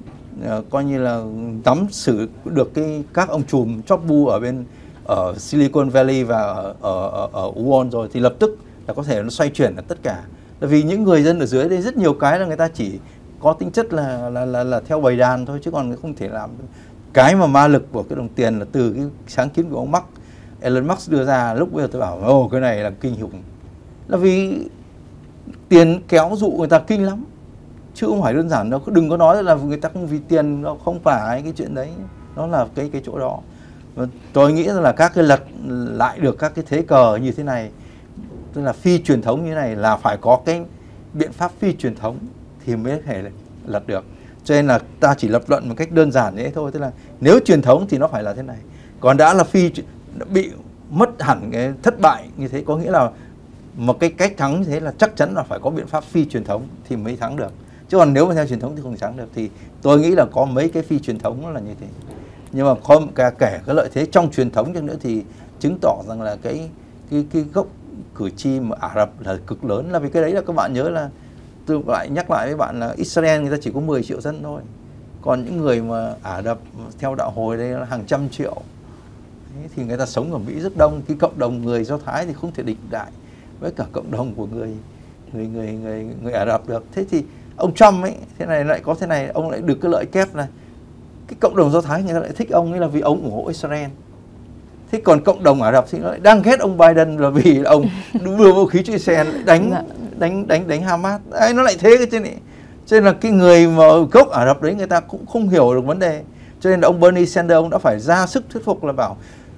uh, coi như là nắm xử được cái các ông trùm chóp bu ở bên ở Silicon Valley và ở ở, ở, ở Wall rồi thì lập tức là có thể nó xoay chuyển là tất cả. Là vì những người dân ở dưới đây rất nhiều cái là người ta chỉ có tính chất là là là, là theo bầy đàn thôi chứ còn không thể làm được. Cái mà ma lực của cái đồng tiền là từ cái sáng kiến của ông Musk, Elon Musk đưa ra. Lúc bây giờ tôi bảo ồ cái này là kinh khủng, là vì tiền kéo dụ người ta kinh lắm chứ không phải đơn giản đâu. Đừng có nói là người ta không vì tiền, nó không phải cái chuyện đấy, nó là cái cái chỗ đó. Và tôi nghĩ là các cái lật lại được các cái thế cờ như thế này, tức là phi truyền thống như thế này, là phải có cái biện pháp phi truyền thống thì mới có thể lật được. Cho nên là ta chỉ lập luận một cách đơn giản thế thôi, tức là nếu truyền thống thì nó phải là thế này, còn đã là phi bị mất hẳn cái thất bại như thế, có nghĩa là một cái cách thắng như thế là chắc chắn là phải có biện pháp phi truyền thống thì mới thắng được, chứ còn nếu mà theo truyền thống thì không thắng được. Thì tôi nghĩ là có mấy cái phi truyền thống là như thế, nhưng mà không cả kể cái lợi thế trong truyền thống chăng nữa thì chứng tỏ rằng là cái cái cái gốc cử tri mà Ả Rập là cực lớn. Là vì cái đấy là các bạn nhớ là tôi lại nhắc lại với bạn là Israel người ta chỉ có mười triệu dân thôi, còn những người mà Ả Rập theo đạo hồi đây là hàng trăm triệu. Thế thì người ta sống ở Mỹ rất đông, cái cộng đồng người Do Thái thì không thể địch đại với cả cộng đồng của người người người người người Ả Rập được. Thế thì ông Trump ấy thế này lại có thế này, ông lại được cái lợi kép là cái cộng đồng Do Thái người ta lại thích ông ấy là vì ông ủng hộ Israel. Thế còn cộng đồng Ả Rập thì nó lại đang ghét ông Biden là vì ông đưa vũ khí cho Israel, đánh đánh đánh đánh Hamas. Đấy, nó lại thế cái trên này. Cho nên là cái người mà gốc Ả Rập đấy người ta cũng không hiểu được vấn đề. Cho nên là ông Bernie Sanders ông đã phải ra sức thuyết phục là bảo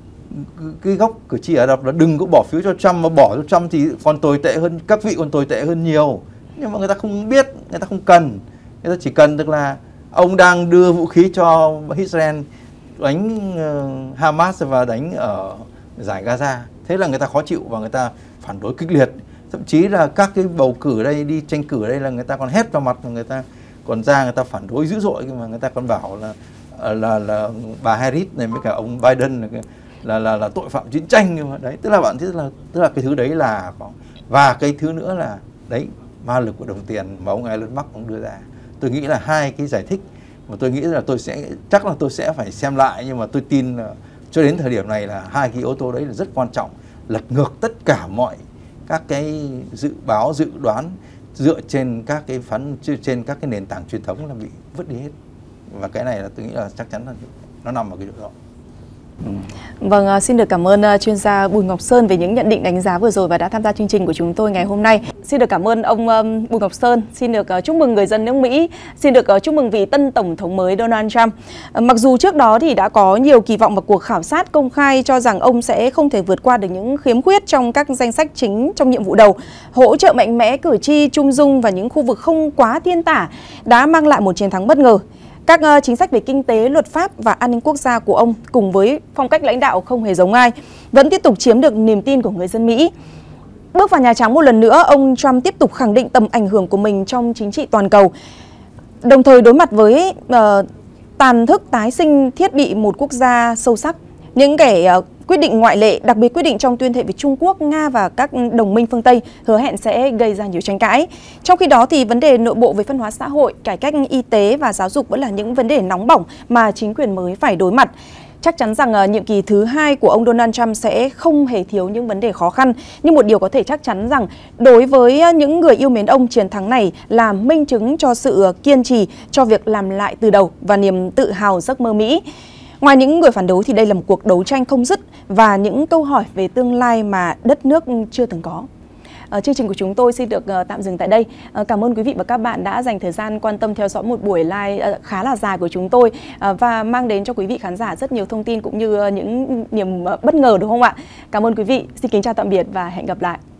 cái gốc cử tri Ả Rập là đừng có bỏ phiếu cho Trump, mà bỏ cho Trump thì còn tồi tệ hơn, các vị còn tồi tệ hơn nhiều. nhưng mà người ta không biết, người ta không cần, người ta chỉ cần được là ông đang đưa vũ khí cho Israel đánh uh, Hamas và đánh ở giải Gaza, thế là người ta khó chịu và người ta phản đối kịch liệt. Thậm chí là các cái bầu cử đây, đi tranh cử ở đây là người ta còn hét vào mặt, người ta còn ra người ta phản đối dữ dội, mà người ta còn bảo là là là bà Harris này với cả ông Biden là là là, là tội phạm chiến tranh. Nhưng mà đấy, tức là bạn tức là tức là cái thứ đấy là có. Và cái thứ nữa là đấy, ma lực của đồng tiền mà ông Elon Musk ông đưa ra. Tôi nghĩ là hai cái giải thích mà tôi nghĩ là tôi sẽ chắc là tôi sẽ phải xem lại, nhưng mà tôi tin là cho đến thời điểm này là hai cái yếu tố đấy là rất quan trọng, lật ngược tất cả mọi các cái dự báo dự đoán dựa trên các cái phán trên các cái nền tảng truyền thống là bị vứt đi hết. Và cái này là tôi nghĩ là chắc chắn là nó nằm ở cái độ đó. Ừ. Vâng, xin được cảm ơn chuyên gia Bùi Ngọc Sơn về những nhận định đánh giá vừa rồi và đã tham gia chương trình của chúng tôi ngày hôm nay. Xin được cảm ơn ông Bùi Ngọc Sơn, xin được chúc mừng người dân nước Mỹ, xin được chúc mừng vị tân tổng thống mới Donald Trump. Mặc dù trước đó thì đã có nhiều kỳ vọng vào cuộc khảo sát công khai cho rằng ông sẽ không thể vượt qua được những khiếm khuyết trong các danh sách chính trong nhiệm vụ đầu, hỗ trợ mạnh mẽ cử tri, trung dung và những khu vực không quá thiên tả đã mang lại một chiến thắng bất ngờ. Các uh, chính sách về kinh tế, luật pháp và an ninh quốc gia của ông cùng với phong cách lãnh đạo không hề giống ai vẫn tiếp tục chiếm được niềm tin của người dân Mỹ. Bước vào Nhà Trắng một lần nữa, ông Trump tiếp tục khẳng định tầm ảnh hưởng của mình trong chính trị toàn cầu, đồng thời đối mặt với uh, tàn thức tái sinh thiết bị một quốc gia sâu sắc. Những kẻ uh, quyết định ngoại lệ, đặc biệt quyết định trong tuyên thệ với Trung Quốc, Nga và các đồng minh phương Tây hứa hẹn sẽ gây ra nhiều tranh cãi. Trong khi đó thì vấn đề nội bộ về phân hóa xã hội, cải cách y tế và giáo dục vẫn là những vấn đề nóng bỏng mà chính quyền mới phải đối mặt. Chắc chắn rằng uh, nhiệm kỳ thứ hai của ông Donald Trump sẽ không hề thiếu những vấn đề khó khăn. Nhưng một điều có thể chắc chắn rằng đối với uh, những người yêu mến ông, chiến thắng này là minh chứng cho sự uh, kiên trì, cho việc làm lại từ đầu và niềm tự hào giấc mơ Mỹ. Ngoài những người phản đối thì đây là một cuộc đấu tranh không dứt và những câu hỏi về tương lai mà đất nước chưa từng có. Uh, chương trình của chúng tôi xin được uh, tạm dừng tại đây. Uh, cảm ơn quý vị và các bạn đã dành thời gian quan tâm theo dõi một buổi live uh, khá là dài của chúng tôi uh, và mang đến cho quý vị khán giả rất nhiều thông tin cũng như uh, những niềm uh, bất ngờ, đúng không ạ? Cảm ơn quý vị. Xin kính chào tạm biệt và hẹn gặp lại.